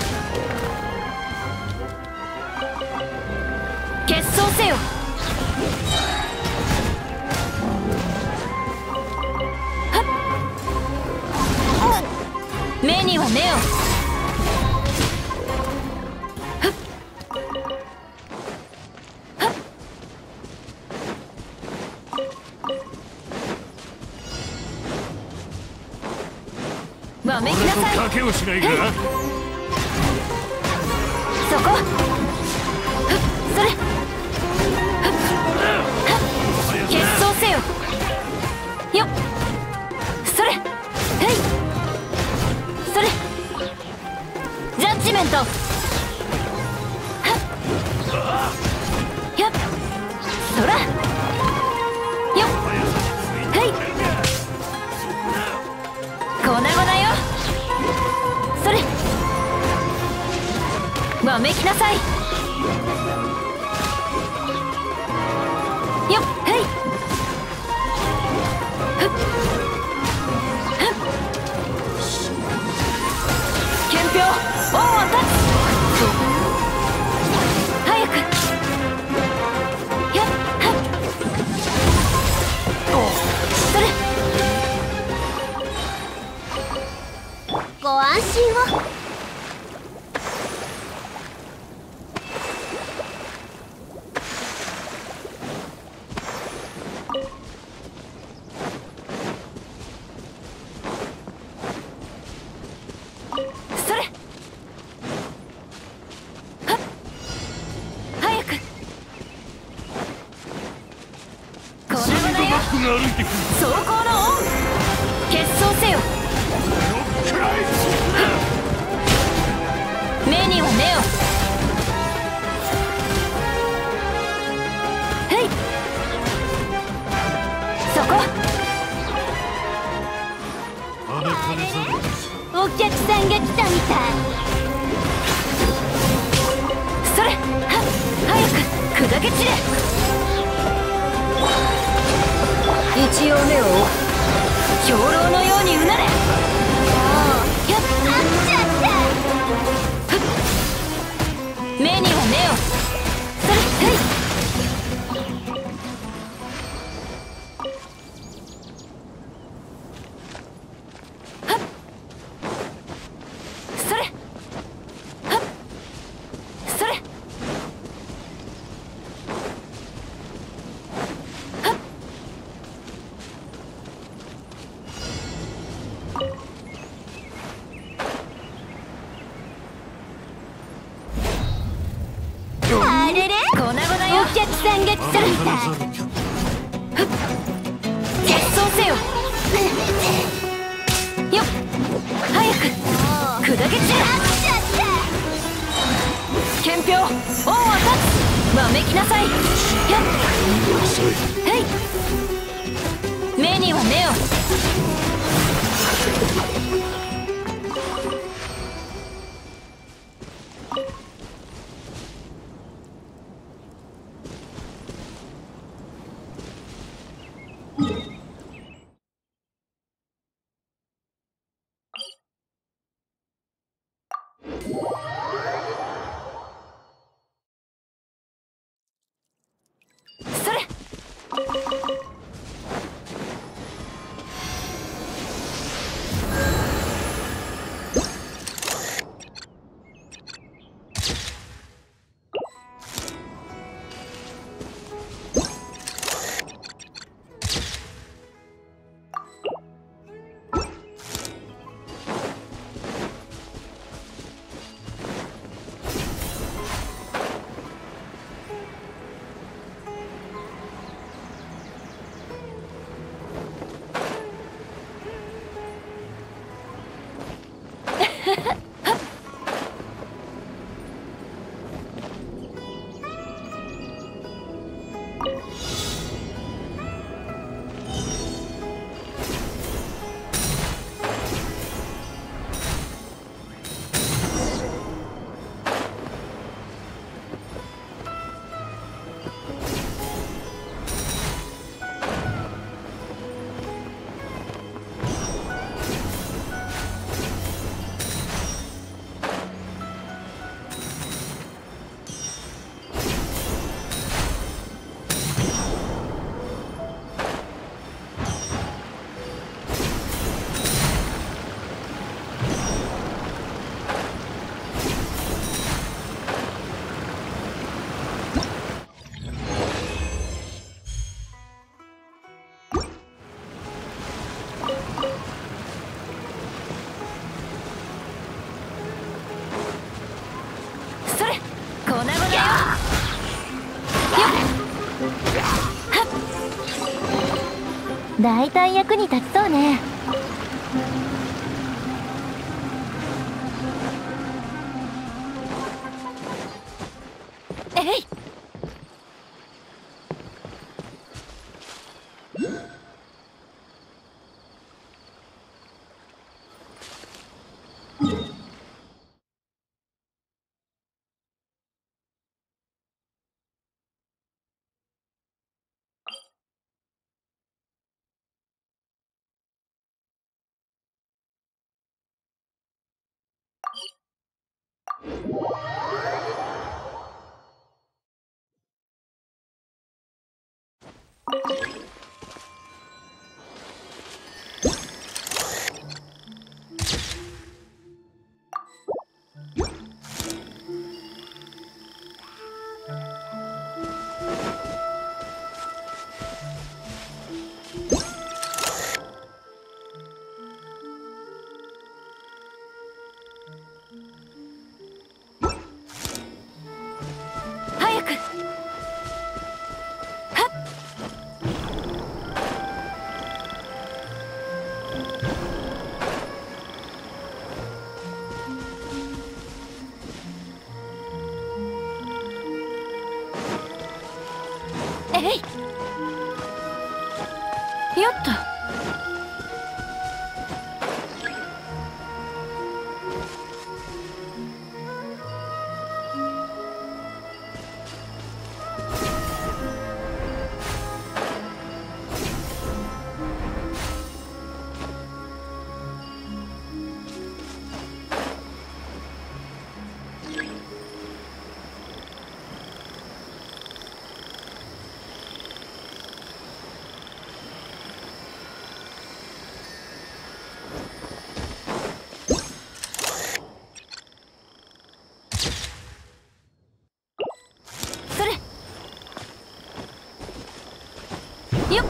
結晶せよ。はっ。目には目を。はっ。はっ。わめきなさい。 賭けをしないか。 そこ。ふっ。それ。ふっ。はっ。結晶せよ。よっ。それ。へい。それ。ジャッジメント。はっ。やっ。そら。よっ。へい。 わめきなさい。よっ、はい。ふっふっ。憲兵王は立つ。早く。やっはっ。それ。 ご安心を。 それ。はっ。早く。これはだよ。走行のオン。決闘せよ。目には目を。はい。そこ。お客さんが来たみたい。それ。はっ。早く砕け散れ。一応目を追う。兵糧のようにうなれ。やっちゃった。目には目を。それ。はい。はっ。それ。はっ。それ。はっ。あれれ、粉々よ。お客さんが来たみたい。ふっ。決闘せよ。よっ。早く砕け散れ。憲兵王は立つ。わめきなさい。やっ。はい。目には目を。それ。それ。粉々よ。よっ。はっ。だいたい役に立ちそうね。えい。 早く。えい。よっと。それ。よっ。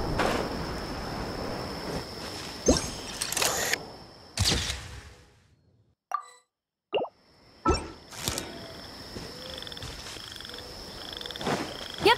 やっ。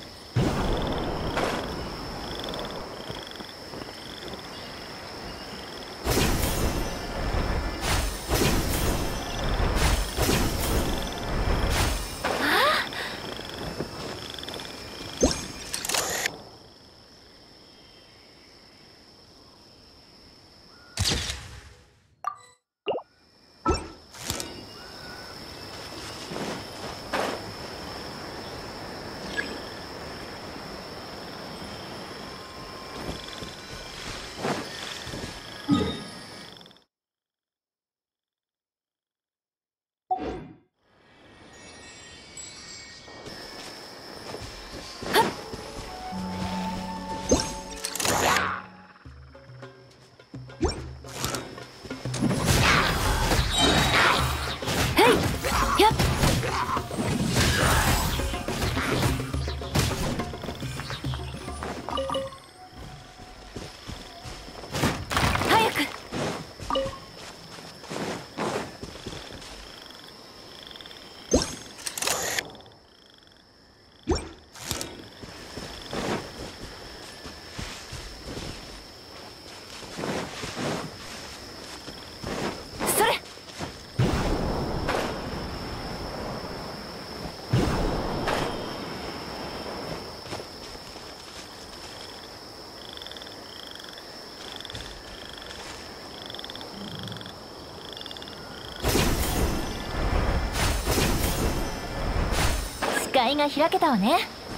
やっ。早く。それ。視界が開けたわね。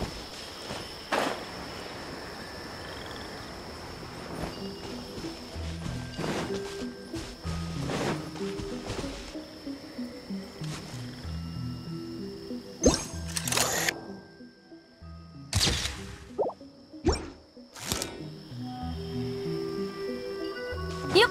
よっ。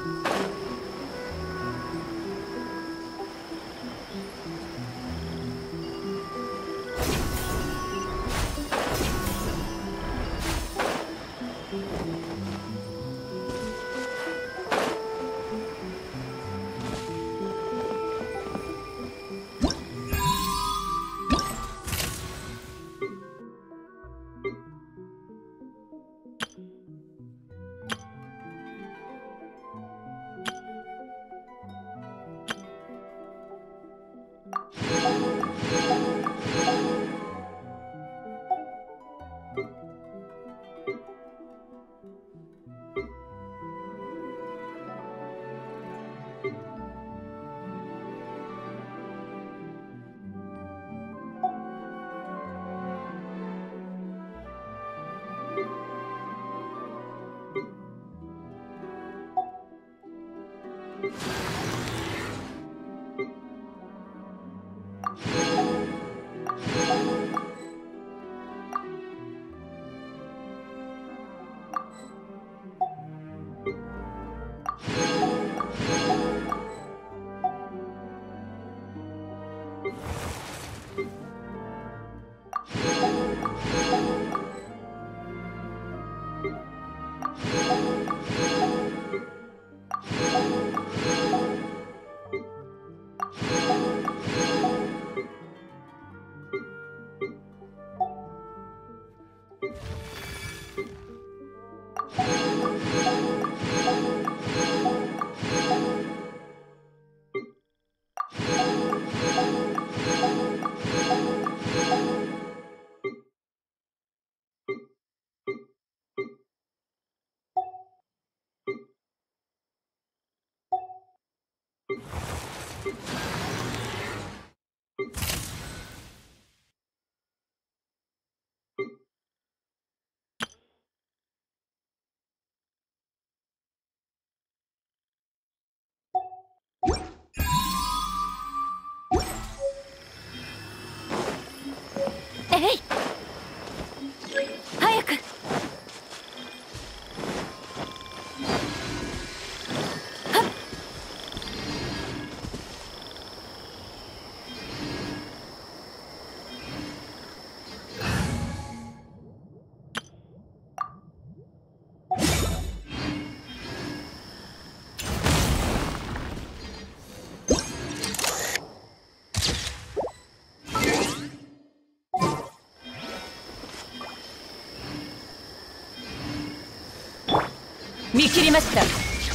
見切りました。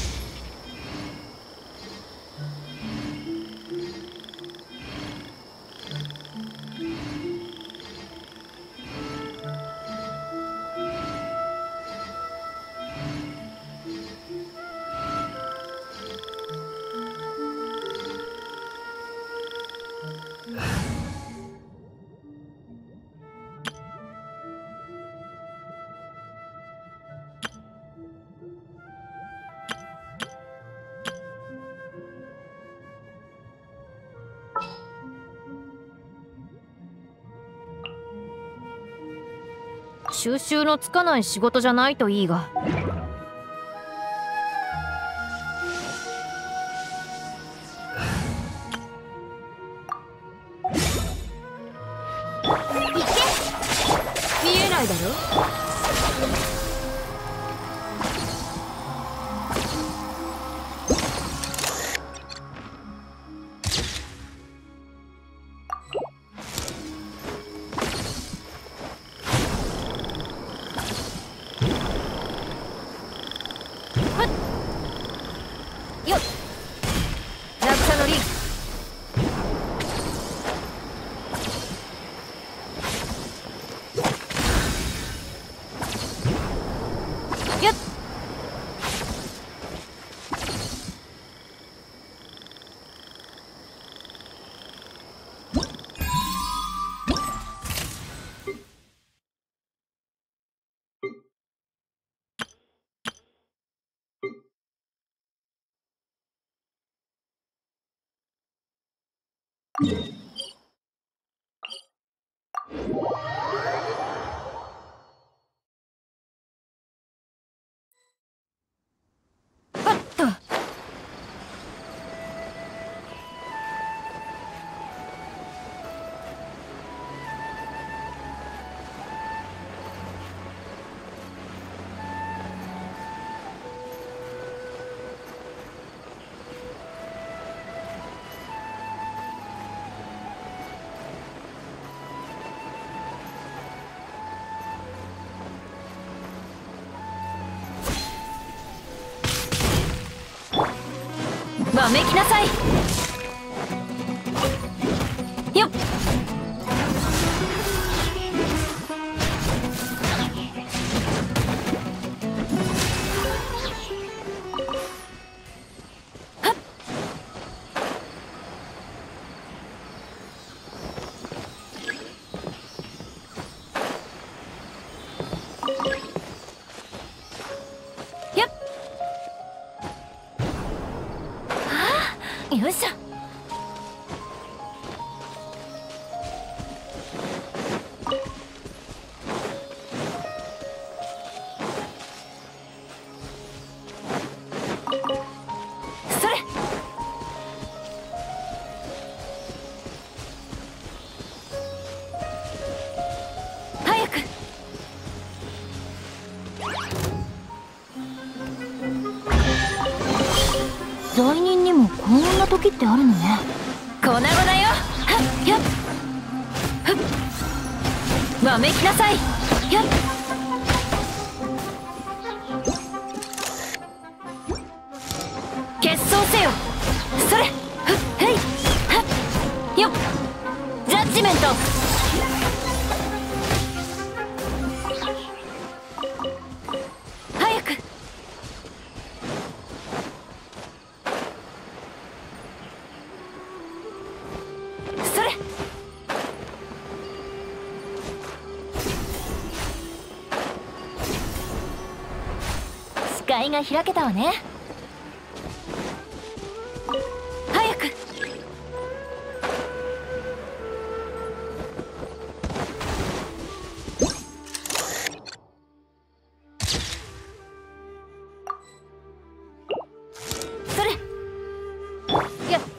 収集のつかない仕事じゃないといいが。 見えないだろ。 わめきなさい。よっ。よいしょ。それ。早く。罪人にもこんな時ってあるのね。粉々だよ。はっやっふっわめきなさい。やっ決闘せよ。それ。ふっへいはっよっジャッジメント。早く。視界が開けたわね。早く。それ。やっ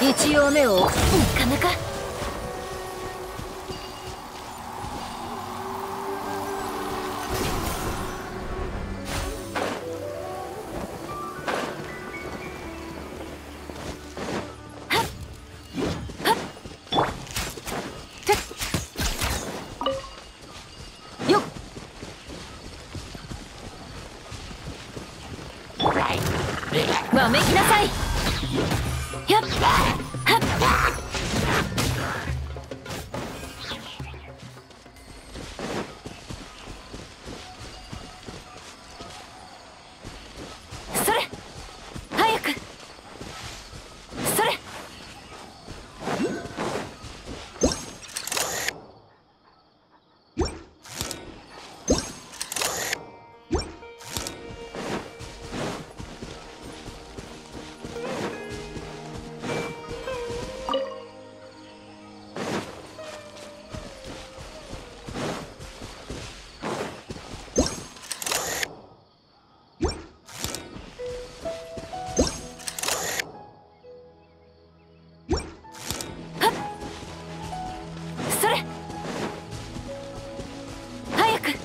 一応目をなかなか。よっ、わめきなさい。やっはっ、それ、早く、それ。それ、早く。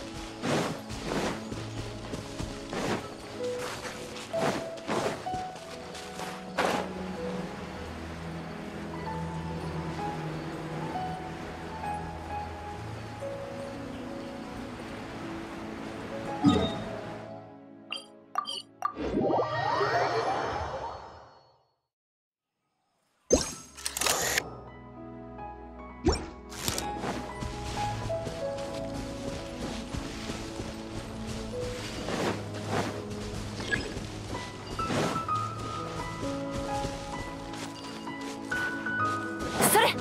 それ、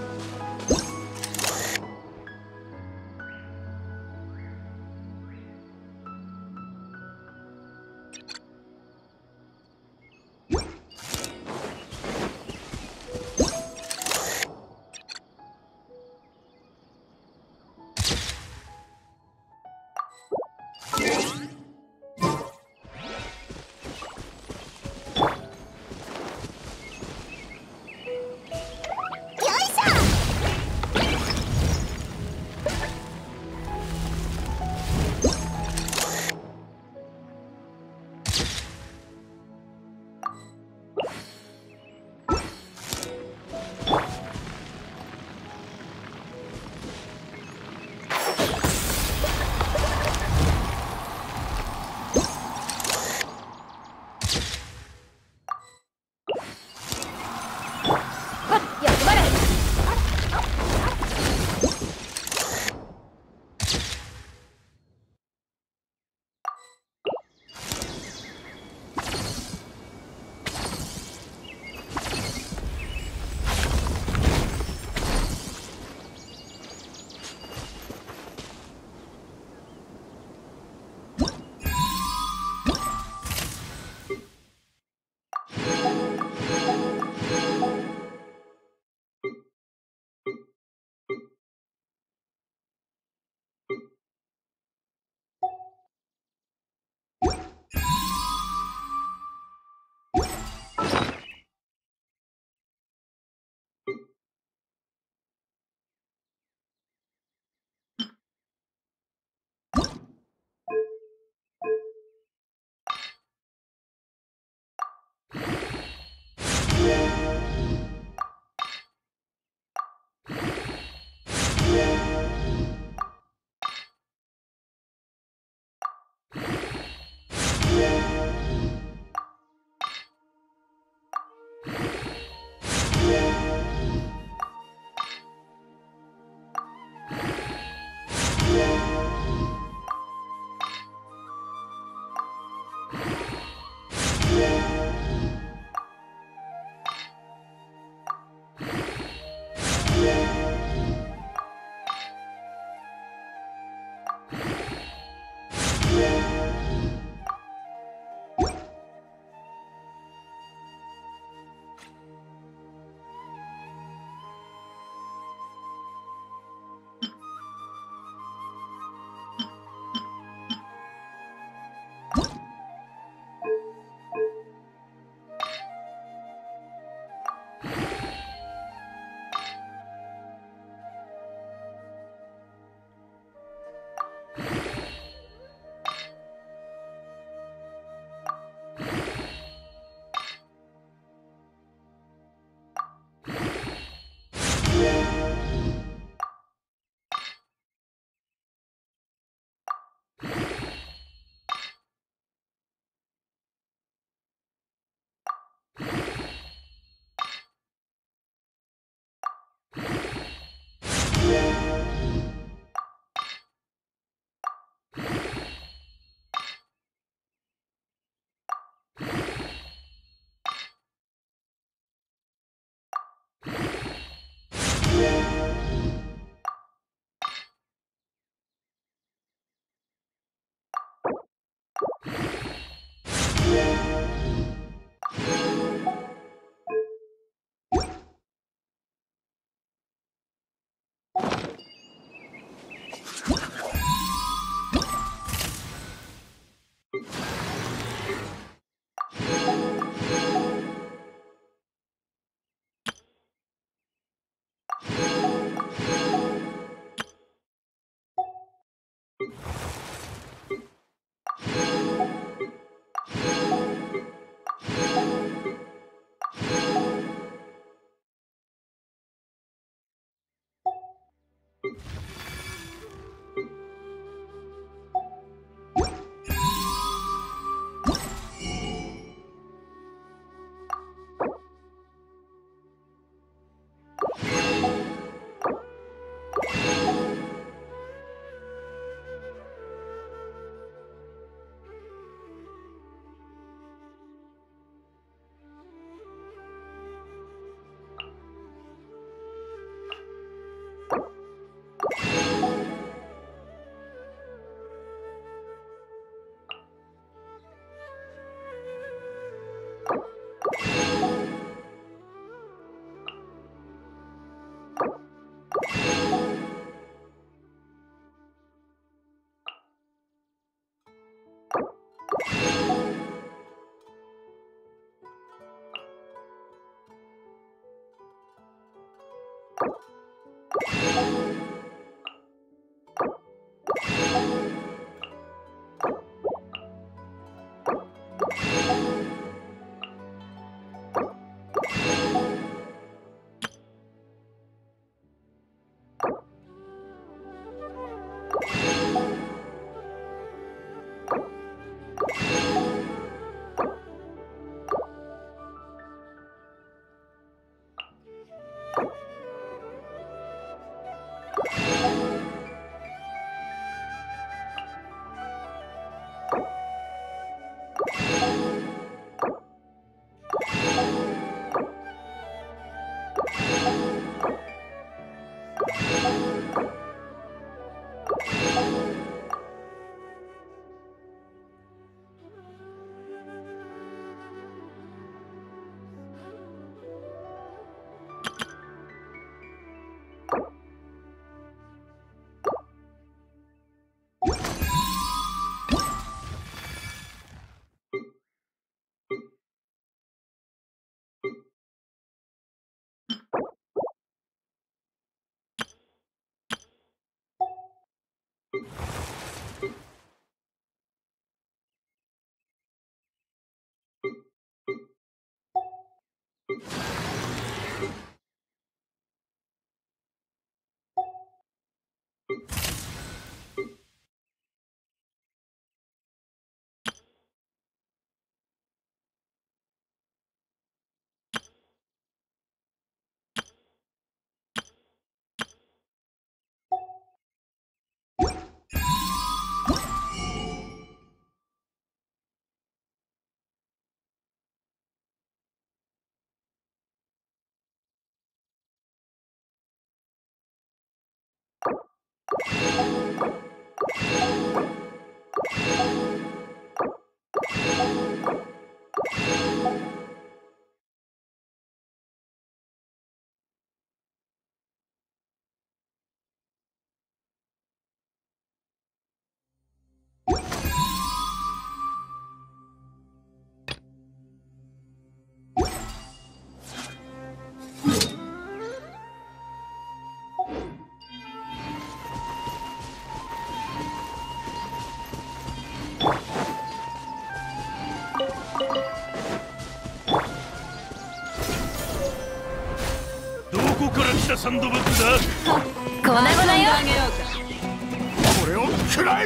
サンドバッグだ。 粉々よ。 これを食らえ。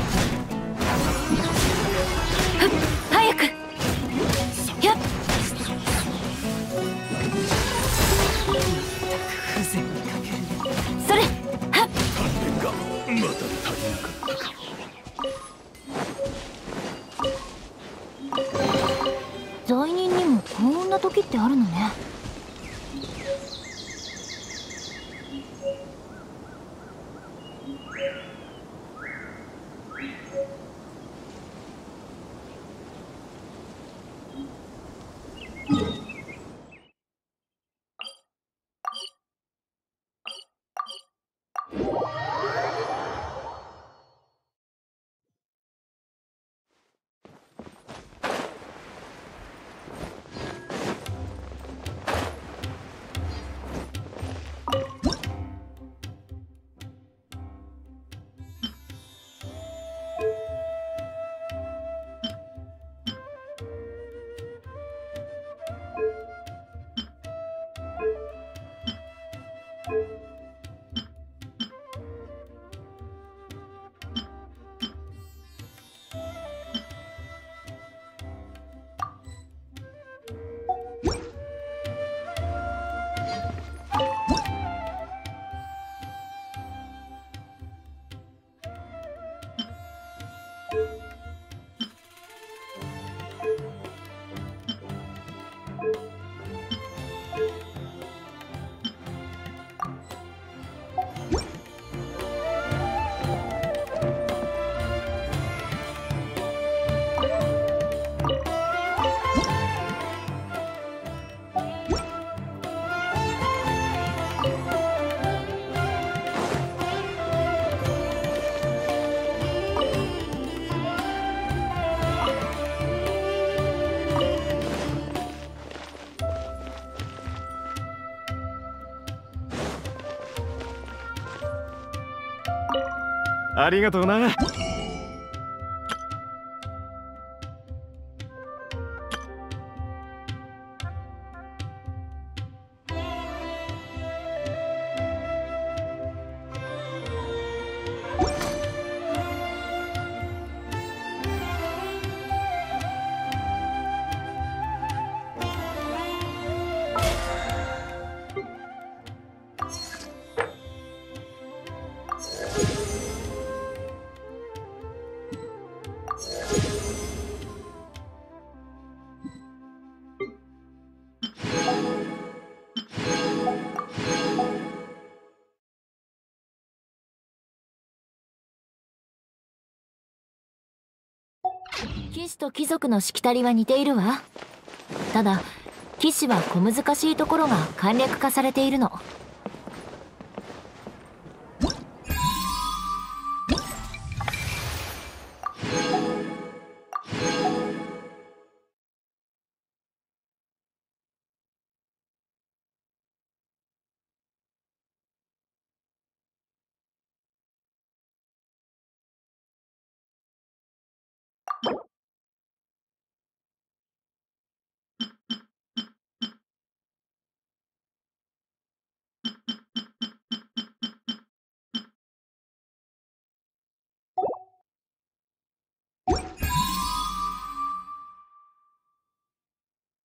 早く。やっ。それ。はっ。 種がまだ足りなかったか。 罪人にもこんな時ってあるのね。 ありがとうな。 騎士と貴族のしきたりは似ているわ。ただ騎士は小難しいところが簡略化されているの。